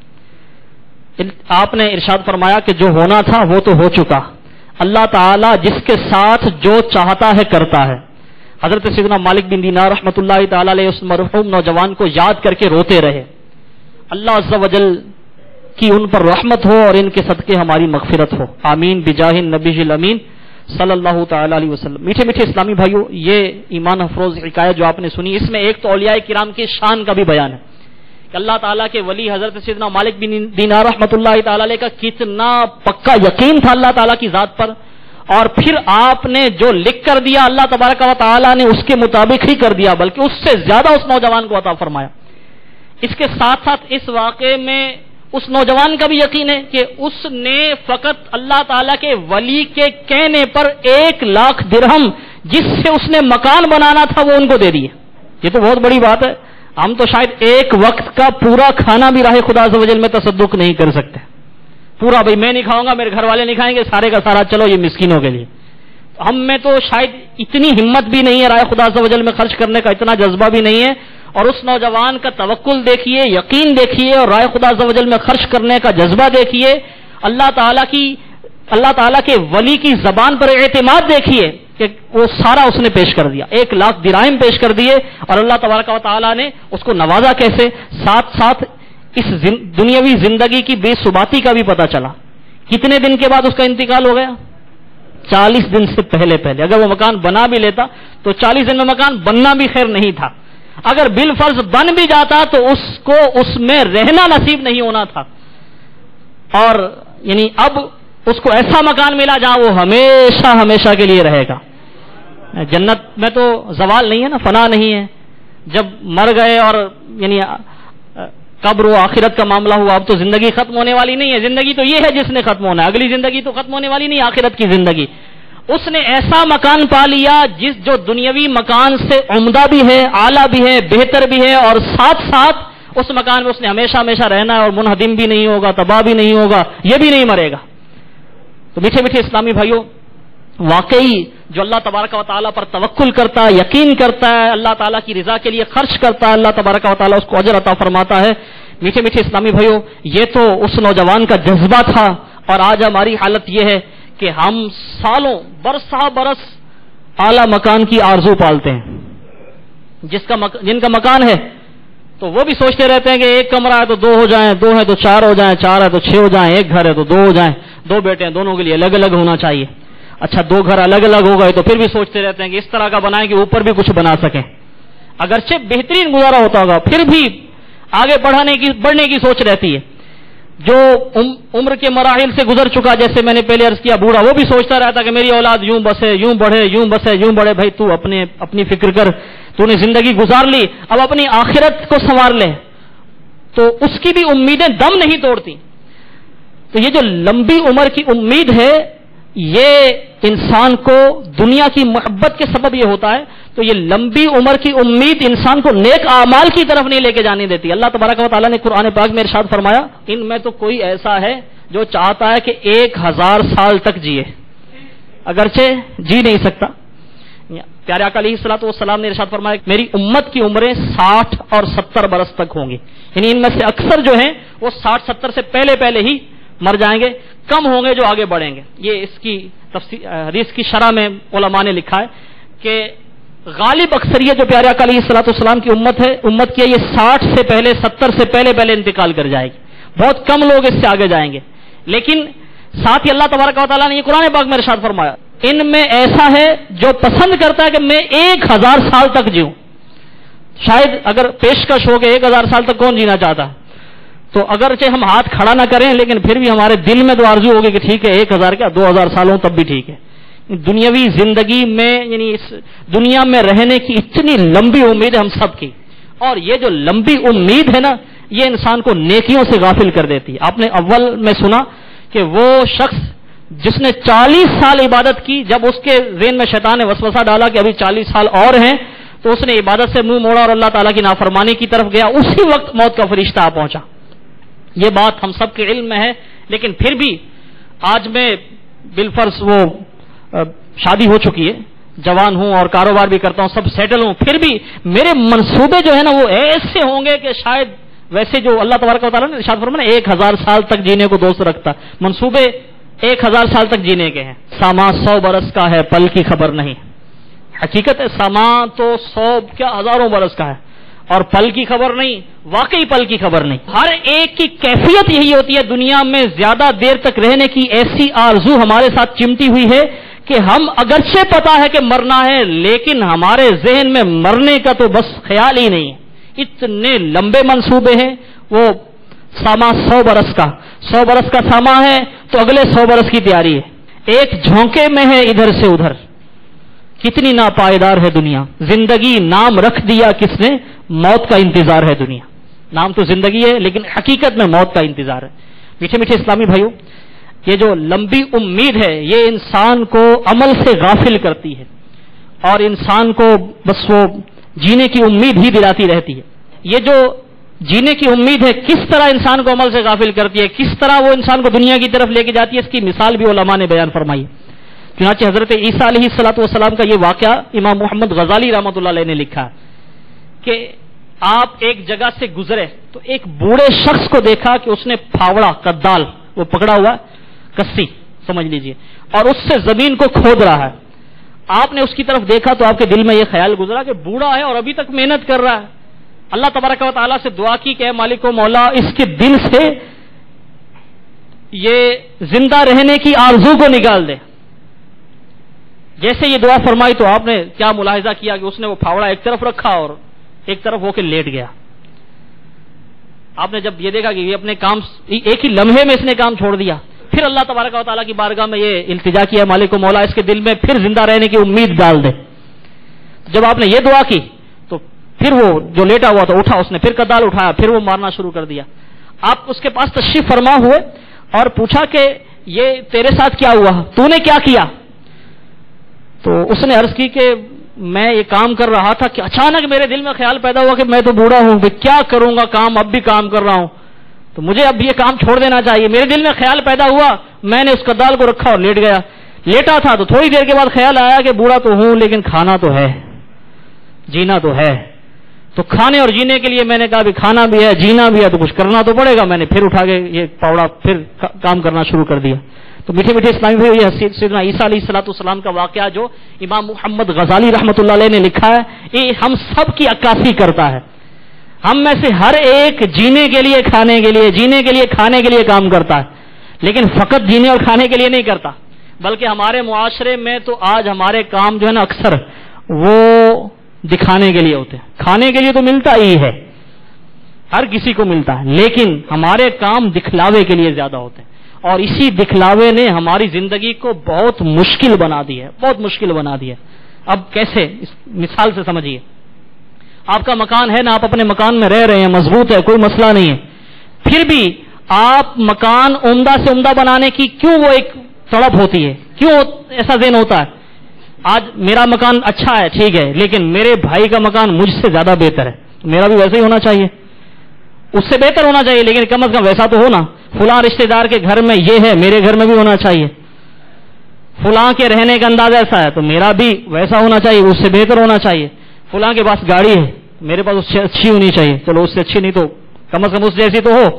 آپ نے ارشاد فرمایا کہ جو ہونا تھا وہ تو ہو چکا, اللہ تعالی جس کے ساتھ جو چاہتا ہے کرتا ہے. حضرت سیدنا مالک بن دینار رحمۃ اللہ تعالی علیہ اس مرحوم نوجوان کو یاد کر کے روتے رہے. اللہ عز و جل کی ان پر رحمت ہو اور ان کے صدقے ہماری مغفرت ہو, آمین بجاہ النبی الامین صلی اللہ تعالی علیہ وسلم. میٹھے میٹھے اسلامی بھائیوں, یہ ایمان افروز حکایت جو آپ نے سنی اس میں ایک تو اولیاء کرام کی شان کا بھی بیان ہے کہ اللہ تعالیٰ کے ولی حضرت سیدنا مالک بن دینار رحمۃ اللہ تعالی علیہ کا کتنا پکا یقین تھا اللہ تعالیٰ کی ذات پر, اور پھر آپ نے جو لکھ کر دیا اللہ تبارک و تعالیٰ نے اس کے مطابق ہی کر دیا, بلکہ اس سے زیادہ اس نوجوان کو عطا فرمایا. اس کے ساتھ ساتھ اس واقعے میں اس نوجوان کا بھی یقین ہے کہ اس نے فقط اللہ تعالیٰ کے ولی کے کہنے پر ایک لاکھ درہم جس سے اس نے مکان بنانا تھا وہ ان کو دے دیے. یہ تو بہت بڑی بات ہے. ہم تو شاید ایک وقت کا پورا کھانا بھی راہ خدا عز و جل میں تصدق نہیں کر سکتے. پورا بھائی میں نہیں کھاؤں گا, میرے گھر والے نہیں کھائیں گے, سارے کا سارا چلو یہ مسکینوں کے لیے. ہم میں تو شاید اتنی ہمت بھی نہیں ہے, راہ خدا عز و جل میں خرچ کرنے کا اتنا جذبہ بھی نہیں ہے. اور اس نوجوان کا توکل دیکھیے, یقین دیکھیے, اور راہ خدا عز و جل میں خرچ کرنے کا جذبہ دیکھیے, اللہ تعالیٰ کی اللہ تعالیٰ کے ولی کی زبان پر اعتماد دیکھیے کہ وہ سارا اس نے پیش کر دیا. ایک لاکھ دراہم پیش کر دیے اور اللہ تبارک و تعالیٰ نے اس کو نوازا کیسے. ساتھ ساتھ اس دنیاوی زندگی کی بے ثباتی کا بھی پتہ چلا. کتنے دن کے بعد اس کا انتقال ہو گیا؟ چالیس دن سے پہلے پہلے. اگر وہ مکان بنا بھی لیتا تو چالیس دن میں مکان بننا بھی خیر نہیں تھا. اگر بالفرض بن بھی جاتا تو اس کو اس میں رہنا نصیب نہیں ہونا تھا. اور یعنی اب اس کو ایسا مکان ملا جہاں وہ ہمیشہ ہمیشہ کے لیے رہے گا. جنت میں تو زوال نہیں ہے نا, فنا نہیں ہے. جب مر گئے اور یعنی قبر و آخرت کا معاملہ ہوا, اب تو زندگی ختم ہونے والی نہیں ہے. زندگی تو یہ ہے جس نے ختم ہونا ہے, اگلی زندگی تو ختم ہونے والی نہیں, آخرت کی زندگی. اس نے ایسا مکان پا لیا جس جو دنیاوی مکان سے عمدہ بھی ہے, اعلیٰ بھی ہے, بہتر بھی ہے, اور ساتھ ساتھ اس مکان میں اس نے ہمیشہ ہمیشہ رہنا ہے اور منہدم بھی نہیں ہوگا، تباہ بھی نہیں ہوگا، یہ بھی نہیں مرے گا۔ تو میٹھے میٹھے اسلامی بھائیوں، واقعی جو اللہ تبارک و تعالیٰ پر توکل کرتا ہے، یقین کرتا ہے، اللہ تعالیٰ کی رضا کے لیے خرچ کرتا ہے، اللہ تبارک و تعالیٰ اس کو اجر عطا فرماتا ہے۔ میٹھے میٹھے اسلامی بھائیوں، یہ تو اس نوجوان کا جذبہ تھا، اور آج ہماری حالت یہ ہے کہ ہم سالوں برسہ برس اعلیٰ مکان کی آرزو پالتے ہیں۔ جس کا مک... جن کا مکان ہے تو وہ بھی سوچتے رہتے ہیں کہ ایک کمرہ ہے تو دو ہو جائیں، دو ہے تو چار ہو جائیں، چار ہے تو چھ ہو جائیں، ایک گھر ہے تو دو ہو جائیں، دو بیٹے ہیں دونوں کے لیے الگ الگ ہونا چاہیے۔ اچھا دو گھر الگ الگ ہو گئے تو پھر بھی سوچتے رہتے ہیں کہ اس طرح کا بنائیں کہ اوپر بھی کچھ بنا سکیں، اگرچہ بہترین گزارا ہوتا ہوگا پھر بھی آگے بڑھانے کی بڑھنے کی سوچ رہتی ہے۔ جو عمر کے مراحل سے گزر چکا، جیسے میں نے پہلے عرض کیا، بوڑھا، وہ بھی سوچتا رہتا کہ میری اولاد یوں بسے، یوں بڑھے، یوں بسے، یوں بڑھے۔ بھائی تو اپنے اپنی فکر کر، تو نے زندگی گزار لی، اب اپنی آخرت کو سنوار لے۔ تو اس کی بھی امیدیں دم نہیں توڑتی۔ تو یہ جو لمبی عمر کی امید ہے، یہ انسان کو دنیا کی محبت کے سبب یہ ہوتا ہے۔ تو یہ لمبی عمر کی امید انسان کو نیک اعمال کی طرف نہیں لے کے جانے دیتی۔ اللہ تبارک و تعالیٰ نے قرآن پاک میں ارشاد فرمایا، ان میں تو کوئی ایسا ہے جو چاہتا ہے کہ ایک ہزار سال تک جیے، اگرچہ جی نہیں سکتا۔ پیارے آقا علیہ الصلوۃ والسلام نے ارشاد فرمایا کہ میری امت کی عمریں ساٹھ اور ستر برس تک ہوں گی، یعنی ان میں سے اکثر جو ہیں وہ ساٹھ ستر سے پہلے پہلے ہی مر جائیں گے، کم ہوں گے جو آگے بڑھیں گے۔ یہ اس کی تفسیر حدیث کی شرح میں علماء نے لکھا ہے کہ غالب اکثریت جو پیارے آقا علیہ الصلوۃ والسلام کی امت ہے امت کی ہے یہ ساٹھ سے پہلے ستر سے پہلے پہلے انتقال کر جائے گی، بہت کم لوگ اس سے آگے جائیں گے۔ لیکن ساتھ ہی اللہ تبارک و تعالیٰ نے یہ قرآن پاک میں ارشاد فرمایا، ان میں ایسا ہے جو پسند کرتا ہے کہ میں ایک ہزار سال تک جیوں۔ شاید اگر پیشکش ہو کہ ایک ہزار سال تک کون جینا چاہتا ہے، تو اگرچہ ہم ہاتھ کھڑا نہ کریں لیکن پھر بھی ہمارے دل میں تو آرزو ہوگی کہ ٹھیک ہے ایک ہزار کیا دو ہزار سالوں تب بھی ٹھیک ہے۔ دنیاوی زندگی میں یعنی اس دنیا میں رہنے کی اتنی لمبی امید ہے ہم سب کی، اور یہ جو لمبی امید ہے نا یہ انسان کو نیکیوں سے غافل کر دیتی ہے۔ آپ نے اول میں سنا کہ وہ شخص جس نے چالیس سال عبادت کی، جب اس کے ذہن میں شیطان نے وسوسہ ڈالا کہ ابھی چالیس سال اور ہیں، تو اس نے عبادت سے منہ موڑا اور اللہ تعالیٰ کی نافرمانی کی طرف گیا، اسی وقت موت کا فرشتہ آ پہنچا۔ یہ بات ہم سب کے علم میں ہے، لیکن پھر بھی آج میں بالفرض وہ شادی ہو چکی ہے، جوان ہوں اور کاروبار بھی کرتا ہوں، سب سیٹل ہوں، پھر بھی میرے منصوبے جو ہے نا وہ ایسے ہوں گے کہ شاید ویسے جو اللہ تبارک و تعالیٰ نے ارشاد فرمایا ایک ہزار سال تک جینے کو دوست رکھتا، منصوبے ایک ہزار سال تک جینے کے ہیں۔ ساما سو برس کا ہے پل کی خبر نہیں، حقیقت ہے ساما تو سو کیا ہزاروں برس کا ہے اور پل کی خبر نہیں، واقعی پل کی خبر نہیں۔ ہر ایک کی کیفیت یہی ہوتی ہے، دنیا میں زیادہ دیر تک رہنے کی ایسی آرزو ہمارے ساتھ چمٹی ہوئی ہے کہ ہم اگرچہ پتا ہے کہ مرنا ہے لیکن ہمارے ذہن میں مرنے کا تو بس خیال ہی نہیں ہے۔ اتنے لمبے منصوبے ہیں۔ وہ ساما سو برس کا سو برس کا ساما ہے تو اگلے سو برس کی تیاری ہے، ایک جھونکے میں ہے ادھر سے ادھر۔ کتنی ناپائیدار ہے دنیا، زندگی نام رکھ دیا کس نے، موت کا انتظار ہے دنیا۔ نام تو زندگی ہے لیکن حقیقت میں موت کا انتظار ہے۔ میٹھے میٹھے اسلامی بھائیوں، یہ جو لمبی امید ہے یہ انسان کو عمل سے غافل کرتی ہے اور انسان کو بس وہ جینے کی امید ہی دلاتی رہتی ہے۔ یہ جو جینے کی امید ہے کس طرح انسان کو عمل سے غافل کرتی ہے، کس طرح وہ انسان کو دنیا کی طرف لے کے جاتی ہے، اس کی مثال بھی علماء نے بیان فرمائی ہے۔ چنانچہ حضرت عیسیٰ علیہ الصلوۃ والسلام کا یہ واقعہ امام محمد غزالی رحمۃ اللہ علیہ نے لکھا ہے کہ آپ ایک جگہ سے گزرے تو ایک بوڑھے شخص کو دیکھا کہ اس نے پھاوڑا کدال وہ پکڑا ہوا کسی سمجھ لیجئے اور اس سے زمین کو کھود رہا ہے۔ آپ نے اس کی طرف دیکھا تو آپ کے دل میں یہ خیال گزرا کہ بوڑھا ہے اور ابھی تک محنت کر رہا ہے۔ اللہ تبارک و تعالیٰ سے دعا کی کہ اے مالک و مولا اس کے دل سے یہ زندہ رہنے کی آرزو کو نکال دے۔ جیسے یہ دعا فرمائی تو آپ نے کیا ملاحظہ کیا کہ اس نے وہ پھاوڑا ایک طرف رکھا اور ایک طرف ہو کے لیٹ گیا۔ آپ نے جب یہ دیکھا کہ یہ اپنے کام ایک ہی لمحے میں اس نے کام چھوڑ دیا، پھر اللہ تبارک و تعالیٰ کی بارگاہ میں یہ التجا کیا مالک و مولا اس کے دل میں پھر زندہ رہنے کی امید ڈال دے۔ جب آپ نے یہ دعا کی تو پھر وہ جو لیٹا ہوا تھا اٹھا، اس نے پھر کدال اٹھایا، پھر وہ مارنا شروع کر دیا۔ آپ اس کے پاس تشریف فرما ہوئے اور پوچھا کہ یہ تیرے ساتھ کیا ہوا، تو نے کیا کیا؟ تو اس نے عرض کی کہ میں یہ کام کر رہا تھا کہ اچانک میرے دل میں خیال پیدا ہوا کہ میں تو بوڑھا ہوں، کیا کروں گا کام، اب بھی کام کر رہا ہوں تو مجھے اب یہ کام چھوڑ دینا چاہیے. میرے دل میں خیال پیدا ہوا، میں نے اس کدال کو رکھا اور لیٹ گیا. لیٹا تھا تو تھوڑی دیر کے بعد خیال آیا کہ بوڑھا تو ہوں لیکن کھانا تو ہے، جینا تو ہے. تو کھانے اور جینے کے لیے میں نے کہا بھی کھانا بھی ہے جینا بھی ہے تو کچھ کرنا تو پڑے گا. میں نے پھر اٹھا کے یہ پاوڑا پھر کام کرنا شروع کر دیا. تو میٹھے میٹھے اسلامی بھائی، یہ سیدنا عیسیٰ علیہ الصلوۃ والسلام کا واقعہ جو امام محمد غزالی رحمۃ اللہ علیہ نے لکھا ہے، یہ ہم سب کی عکاسی کرتا ہے. ہم میں سے ہر ایک جینے کے لیے کھانے کے لیے جینے کے لیے کھانے کے لیے کام کرتا ہے، لیکن فقط جینے اور کھانے کے لیے نہیں کرتا، بلکہ ہمارے معاشرے میں تو آج ہمارے کام جو ہے نا اکثر وہ دکھانے کے لیے ہوتے ہیں. کھانے کے لیے تو ملتا ہی ہے، ہر کسی کو ملتا ہے، لیکن ہمارے کام دکھلاوے کے لیے زیادہ ہوتے ہیں. اور اسی دکھلاوے نے ہماری زندگی کو بہت مشکل بنا دی ہے، بہت مشکل بنا دی ہے. اب کیسے؟ اس مثال سے سمجھیے. آپ کا مکان ہے نا، آپ اپنے مکان میں رہ رہے ہیں، مضبوط ہے، کوئی مسئلہ نہیں ہے، پھر بھی آپ مکان عمدہ سے عمدہ بنانے کی کیوں وہ ایک تڑپ ہوتی ہے؟ کیوں ایسا ذہن ہوتا ہے؟ آج میرا مکان اچھا ہے ٹھیک ہے، لیکن میرے بھائی کا مکان مجھ سے زیادہ بہتر ہے، میرا بھی ویسے ہی ہونا چاہیے، اس سے بہتر ہونا چاہیے، لیکن کم از کم ویسا تو ہو نا. فلاں رشتہ دار کے گھر میں یہ ہے، میرے گھر میں بھی ہونا چاہیے. فلاں کے رہنے کا انداز ایسا ہے تو میرا بھی ویسا ہونا چاہیے، اس سے بہتر ہونا چاہیے. فلاں کے پاس گاڑی ہے، میرے پاس اس سے اچھی ہونی چاہیے، چلو اس سے اچھی نہیں تو کم از کم اس جیسی تو ہو.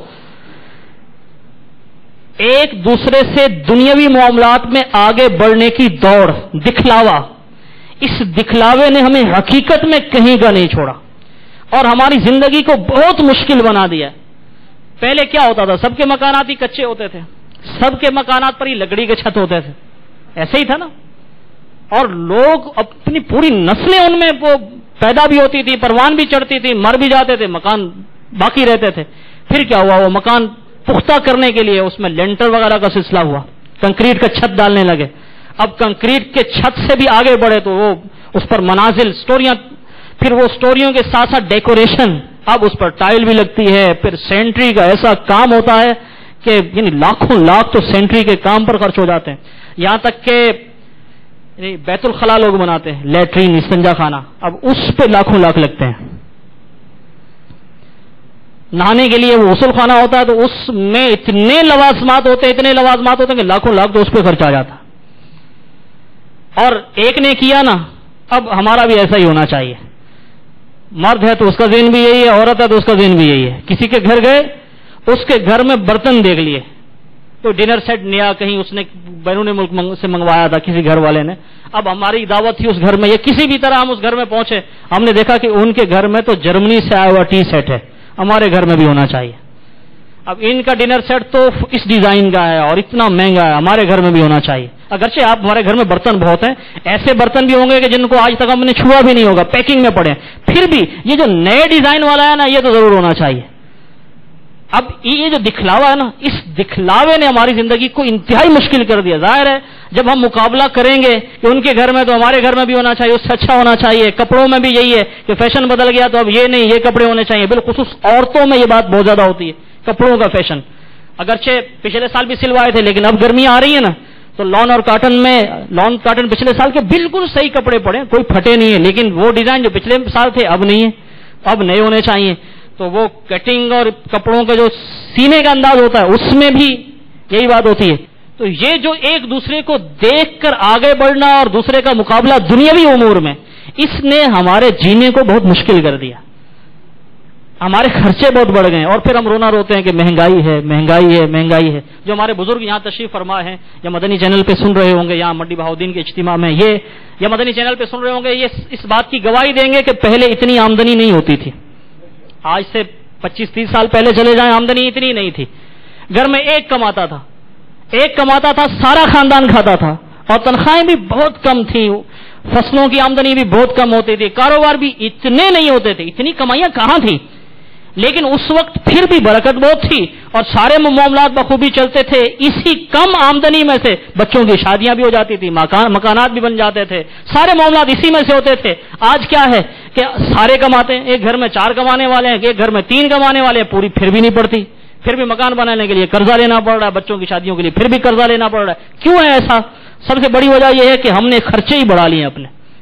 ایک دوسرے سے دنیاوی معاملات میں آگے بڑھنے کی دوڑ، دکھلاوا، اس دکھلاوے نے ہمیں حقیقت میں کہیں کا نہیں چھوڑا اور ہماری زندگی کو بہت مشکل بنا دیا. پہلے کیا ہوتا تھا؟ سب کے مکانات ہی کچے ہوتے تھے، سب کے مکانات پر ہی لکڑی کے چھت ہوتے تھے، ایسے ہی تھا نا. اور لوگ اپنی پوری نسلیں ان میں وہ پیدا بھی ہوتی تھی، پروان بھی چڑھتی تھی، مر بھی جاتے تھے، مکان باقی رہتے تھے. پھر کیا ہوا؟ وہ مکان پختہ کرنے کے لیے اس میں لینٹر وغیرہ کا سلسلہ ہوا، کنکریٹ کا چھت ڈالنے لگے. اب کنکریٹ کے چھت سے بھی آگے بڑھے تو وہ اس پر منازل، سٹوریاں، پھر وہ سٹوریوں کے ساتھ ساتھ ڈیکوریشن، اب اس پر ٹائل بھی لگتی ہے، پھر سینٹری کا ایسا کام ہوتا ہے کہ یعنی لاکھوں لاکھ تو سینٹری کے کام پر خرچ ہو جاتے ہیں. یہاں تک کہ بیت الخلا لوگ بناتے ہیں، لیٹرین، استنجا خانہ، اب اس پہ لاکھوں لاکھ لگتے ہیں. نہانے کے لیے وہ غسل خانہ ہوتا ہے تو اس میں اتنے لوازمات ہوتے ہیں اتنے لوازمات ہوتے ہیں کہ لاکھوں لاکھ تو اس پہ خرچ آ جاتا. اور ایک نے کیا نا، اب ہمارا بھی ایسا ہی ہونا چاہیے. مرد ہے تو اس کا ذہن بھی یہی ہے، عورت ہے تو اس کا ذہن بھی یہی ہے. کسی کے گھر گئے، اس کے گھر میں برتن دیکھ لیے، تو ڈنر سیٹ نیا کہیں اس نے بیرون ملک سے منگوایا تھا کسی گھر والے نے. اب ہماری دعوت تھی اس گھر میں، یا کسی بھی طرح ہم اس گھر میں پہنچے، ہم نے دیکھا کہ ان کے گھر میں تو جرمنی سے آیا ہوا ٹی سیٹ ہے، ہمارے گھر میں بھی ہونا چاہیے. اب ان کا ڈنر سیٹ تو اس ڈیزائن کا ہے اور اتنا مہنگا ہے، ہمارے گھر میں بھی ہونا چاہیے. اگرچہ آپ ہمارے گھر میں برتن بہت ہیں، ایسے برتن بھی ہوں گے کہ جن کو آج تک ہم نے چھوا بھی نہیں ہوگا، پیکنگ میں پڑے، پھر بھی یہ جو نئے ڈیزائن والا ہے نا، یہ تو ضرور ہونا چاہیے. اب یہ جو دکھلاوا ہے نا، اس دکھلاوے نے ہماری زندگی کو انتہائی مشکل کر دیا. ظاہر ہے جب ہم مقابلہ کریں گے کہ ان کے گھر میں تو ہمارے گھر میں بھی ہونا چاہیے، اس سے اچھا ہونا چاہیے. کپڑوں میں بھی یہی ہے کہ فیشن بدل گیا تو اب یہ نہیں، یہ کپڑے ہونے چاہیے. بالخصوص عورتوں میں یہ بات بہت زیادہ ہوتی ہے، کپڑوں کا فیشن. اگرچہ پچھلے سال بھی سلوائے تھے، لیکن اب گرمیاں آ رہی ہیں نا، تو لون اور کاٹن میں، لون کاٹن پچھلے سال کے بالکل صحیح کپڑے پڑے، کوئی پھٹے نہیں ہے، لیکن وہ ڈیزائن جو پچھلے سال تھے اب نہیں ہے، اب نئے ہونے چاہیے. تو وہ کٹنگ اور کپڑوں کا جو سینے کا انداز ہوتا ہے اس میں بھی یہی بات ہوتی ہے. تو یہ جو ایک دوسرے کو دیکھ کر آگے بڑھنا اور دوسرے کا مقابلہ دنیاوی امور میں، اس نے ہمارے جینے کو بہت مشکل کر دیا. ہمارے خرچے بہت بڑھ گئے اور پھر ہم رونا روتے ہیں کہ مہنگائی ہے مہنگائی ہے مہنگائی ہے. جو ہمارے بزرگ یہاں تشریف فرما ہے یا مدنی چینل پہ سن رہے ہوں گے، یہاں مڈی بہاؤدین کے اجتماع میں یہ یا مدنی چینل پہ سن رہے ہوں گے، یہ اس بات کی گواہی دیں گے کہ پہلے اتنی آمدنی نہیں ہوتی تھی. آج سے پچیس تیس سال پہلے چلے جائیں، آمدنی اتنی نہیں تھی. گھر میں ایک کماتا تھا، ایک کماتا تھا، سارا خاندان کھاتا تھا، اور تنخواہیں بھی بہت کم تھیں، فصلوں کی آمدنی بھی بہت کم ہوتی تھی، کاروبار بھی اتنے نہیں ہوتے تھے، اتنی کمائیاں کہاں تھیں. لیکن اس وقت پھر بھی برکت بہت تھی اور سارے معاملات بخوبی چلتے تھے. اسی کم آمدنی میں سے بچوں کی شادیاں بھی ہو جاتی تھی، مکان مکانات بھی بن جاتے تھے، سارے معاملات اسی میں سے ہوتے تھے. آج کیا ہے کہ سارے کماتے ہیں، ایک گھر میں چار کمانے والے ہیں، ایک گھر میں تین کمانے والے ہیں، پوری پھر بھی نہیں پڑتی، پھر بھی مکان بنانے کے لیے قرضہ لینا پڑ رہا ہے، بچوں کی شادیوں کے لیے پھر بھی قرضہ لینا پڑ رہا ہے. کیوں ہے ایسا؟ سب سے بڑی وجہ یہ ہے کہ ہم نے خرچے ہی بڑھا لیے اپنے.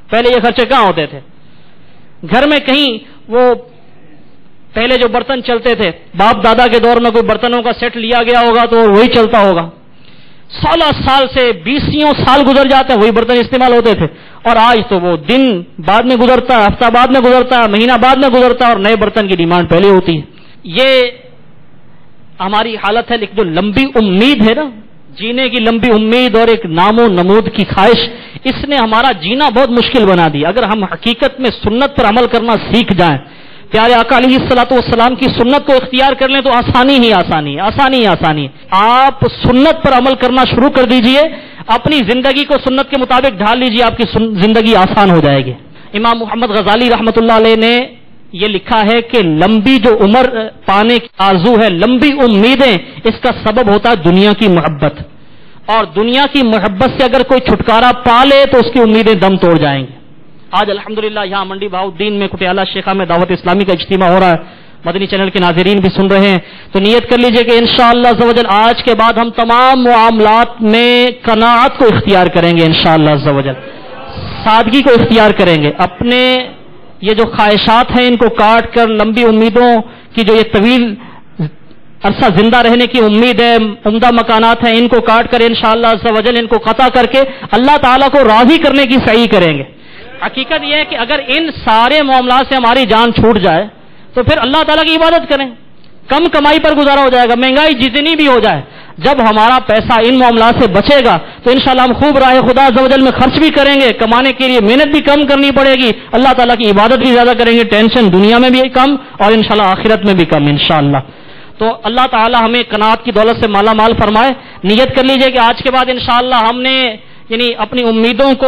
پہلے یہ خرچے کہاں ہوتے تھے؟ گھر میں کہیں وہ پہلے جو برتن چلتے تھے، باپ دادا کے دور میں کوئی برتنوں کا سیٹ لیا گیا ہوگا تو وہی چلتا ہوگا، سالہ سال سے بیسیوں سال گزر جاتے ہیں وہی برتن استعمال ہوتے تھے، اور آج تو وہ دن بعد میں گزرتا ہے، ہفتہ بعد میں گزرتا ہے، مہینہ بعد میں گزرتا ہے، اور نئے برتن کی ڈیمانڈ پہلے ہوتی ہے۔ یہ ہماری حالت ہے، لیکن جو لمبی امید ہے نا، جینے کی لمبی امید اور ایک نام و نمود کی خواہش، اس نے ہمارا جینا بہت مشکل بنا دیا۔ اگر ہم حقیقت میں سنت پر عمل کرنا سیکھ جائیں، پیارے آقا علیہ الصلوۃ والسلام کی سنت کو اختیار کر لیں، تو آسانی ہی آسانی ہے، آسانی ہی آسانی ہے۔ آپ سنت پر عمل کرنا شروع کر دیجئے، اپنی زندگی کو سنت کے مطابق ڈھال لیجئے، آپ کی زندگی آسان ہو جائے گی۔ امام محمد غزالی رحمۃ اللہ علیہ نے یہ لکھا ہے کہ لمبی جو عمر پانے کی آرزو ہے، لمبی امیدیں، اس کا سبب ہوتا ہے دنیا کی محبت، اور دنیا کی محبت سے اگر کوئی چھٹکارا پا لے تو اس کی امیدیں دم توڑ جائیں گی۔ آج الحمدللہ یہاں منڈی بہاؤالدین میں کٹیالہ شیخہ میں دعوت اسلامی کا اجتماع ہو رہا ہے، مدنی چینل کے ناظرین بھی سن رہے ہیں، تو نیت کر لیجئے کہ انشاءاللہ عز و جل آج کے بعد ہم تمام معاملات میں قناعت کو اختیار کریں گے، انشاءاللہ عز و جل سادگی کو اختیار کریں گے۔ اپنے یہ جو خواہشات ہیں ان کو کاٹ کر، لمبی امیدوں کی جو یہ طویل عرصہ زندہ رہنے کی امید ہے، عمدہ مکانات ہیں، ان کو کاٹ کر انشاءاللہ عز و جل ان کو قطع کر کے اللہ تعالیٰ کو راضی کرنے کی سعی کریں گے۔ حقیقت یہ ہے کہ اگر ان سارے معاملات سے ہماری جان چھوٹ جائے تو پھر اللہ تعالیٰ کی عبادت کریں، کم کمائی پر گزارا ہو جائے گا، مہنگائی جتنی بھی ہو جائے، جب ہمارا پیسہ ان معاملات سے بچے گا تو انشاءاللہ ہم خوب راہ خدا عز و جل میں خرچ بھی کریں گے، کمانے کے لیے محنت بھی کم کرنی پڑے گی، اللہ تعالیٰ کی عبادت بھی زیادہ کریں گے، ٹینشن دنیا میں بھی کم اور انشاءاللہ آخرت میں بھی کم انشاءاللہ۔ تو اللہ تعالیٰ ہمیں قناعت کی دولت سے مالا مال فرمائے۔ نیت کر لیجئے کہ آج کے بعد انشاءاللہ ہم نے یعنی اپنی امیدوں کو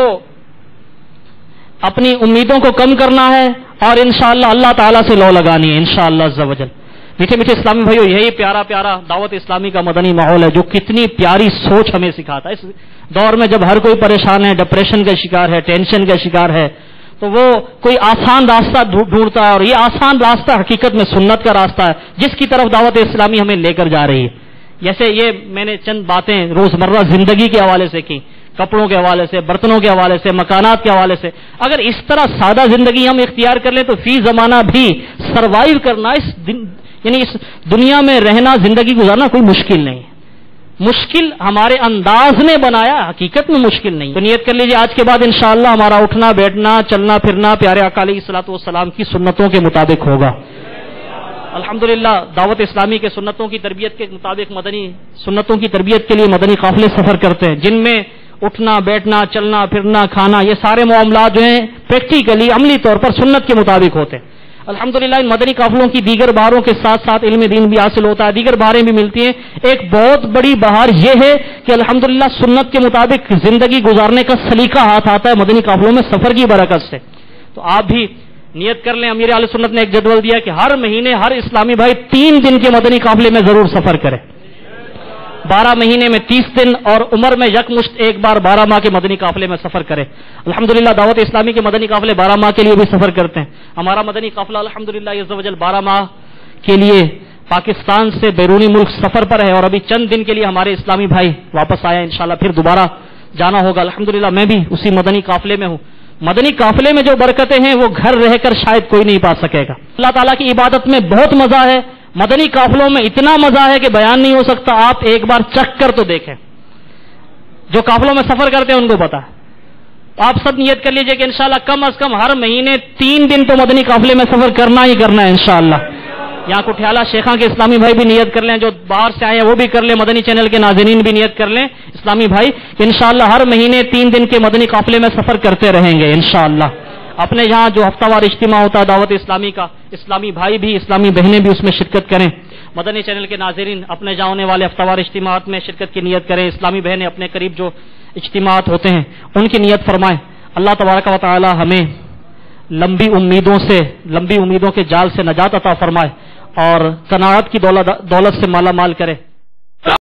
اپنی امیدوں کو کم کرنا ہے اور انشاءاللہ اللہ تعالیٰ سے لو لگانی ہے انشاءاللہ عز و جل۔ میٹھے میٹھے اسلامی بھائیو، یہی پیارا پیارا دعوت اسلامی کا مدنی ماحول ہے جو کتنی پیاری سوچ ہمیں سکھاتا ہے۔ اس دور میں جب ہر کوئی پریشان ہے، ڈپریشن کا شکار ہے، ٹینشن کا شکار ہے، تو وہ کوئی آسان راستہ ڈھونڈتا ہے، اور یہ آسان راستہ حقیقت میں سنت کا راستہ ہے جس کی طرف دعوت اسلامی ہمیں لے کر جا رہی ہے۔ جیسے یہ میں نے چند باتیں روزمرہ زندگی کے حوالے سے کی، کپڑوں کے حوالے سے، برتنوں کے حوالے سے، مکانات کے حوالے سے، اگر اس طرح سادہ زندگی ہم اختیار کر لیں تو فی زمانہ بھی سروائیو کرنا، اس دن یعنی اس دنیا میں رہنا، زندگی گزارنا کوئی مشکل نہیں ہے۔ مشکل ہمارے انداز نے بنایا، حقیقت میں مشکل نہیں۔ تو نیت کر لیجیے آج کے بعد انشاءاللہ ہمارا اٹھنا بیٹھنا چلنا پھرنا پیارے آقا علیہ الصلوۃ والسلام کی سنتوں کے مطابق ہوگا۔ الحمدللہ دعوت اسلامی کے سنتوں کی تربیت کے مطابق مدنی سنتوں کی تربیت کے لیے مدنی قافلے سفر کرتے ہیں، جن میں اٹھنا بیٹھنا چلنا پھرنا کھانا یہ سارے معاملات جو ہیں پریکٹیکلی عملی طور پر سنت کے مطابق ہوتے ہیں۔ الحمدللہ ان مدنی قافلوں کی دیگر بہاروں کے ساتھ ساتھ علم دین بھی حاصل ہوتا ہے، دیگر بہاریں بھی ملتی ہیں۔ ایک بہت بڑی بہار یہ ہے کہ الحمدللہ سنت کے مطابق زندگی گزارنے کا سلیقہ ہاتھ آتا ہے مدنی قافلوں میں سفر کی برکت سے۔ تو آپ بھی نیت کر لیں، امیر اہل سنت نے ایک جدول دیا کہ ہر مہینے ہر اسلامی بھائی تین دن کے مدنی قافلے میں ضرور سفر کرے، بارہ مہینے میں تیس دن اور عمر میں یکمشت ایک بار بارہ ماہ کے مدنی قافلے میں سفر کرے۔ الحمدللہ دعوت اسلامی کے مدنی قافلے بارہ ماہ کے لیے بھی سفر کرتے ہیں۔ ہمارا مدنی قافلہ الحمدللہ عز و جل بارہ ماہ کے لیے پاکستان سے بیرونی ملک سفر پر ہے، اور ابھی چند دن کے لیے ہمارے اسلامی بھائی واپس آئے، انشاءاللہ پھر دوبارہ جانا ہوگا۔ الحمدللہ میں بھی اسی مدنی قافلے میں ہوں۔ مدنی قافلے میں جو برکتیں ہیں وہ گھر رہ کر شاید کوئی نہیں پا سکے گا۔ اللہ تعالیٰ کی عبادت میں بہت مزہ ہے، مدنی قافلوں میں اتنا مزہ ہے کہ بیان نہیں ہو سکتا۔ آپ ایک بار چکھ کر تو دیکھیں، جو قافلوں میں سفر کرتے ہیں ان کو پتا ہے۔ آپ سب نیت کر لیجئے کہ انشاءاللہ کم از کم ہر مہینے تین دن تو مدنی قافلے میں سفر کرنا ہی کرنا ہے انشاءاللہ۔ یہاں کٹھیالہ شیخاں کے اسلامی بھائی بھی نیت کر لیں، جو باہر سے آئے ہیں وہ بھی کر لیں، مدنی چینل کے ناظرین بھی نیت کر لیں اسلامی بھائی، انشاءاللہ ہر مہینے تین دن کے مدنی قافلے میں سفر کرتے رہیں گے انشاءاللہ۔ اپنے یہاں جو ہفتہ وار اجتماع ہوتا ہے دعوت اسلامی کا، اسلامی بھائی بھی اسلامی بہنیں بھی اس میں شرکت کریں۔ مدنی چینل کے ناظرین اپنے جہاں ہونے والے ہفتہ وار اجتماعات میں شرکت کی نیت کریں، اسلامی بہنیں اپنے قریب جو اجتماعات ہوتے ہیں ان کی نیت فرمائیں۔ اللہ تبارک و تعالی ہمیں لمبی امیدوں سے لمبی امیدوں کے جال سے نجات عطا فرمائے اور قناعت کی دولت سے مالا مال کرے۔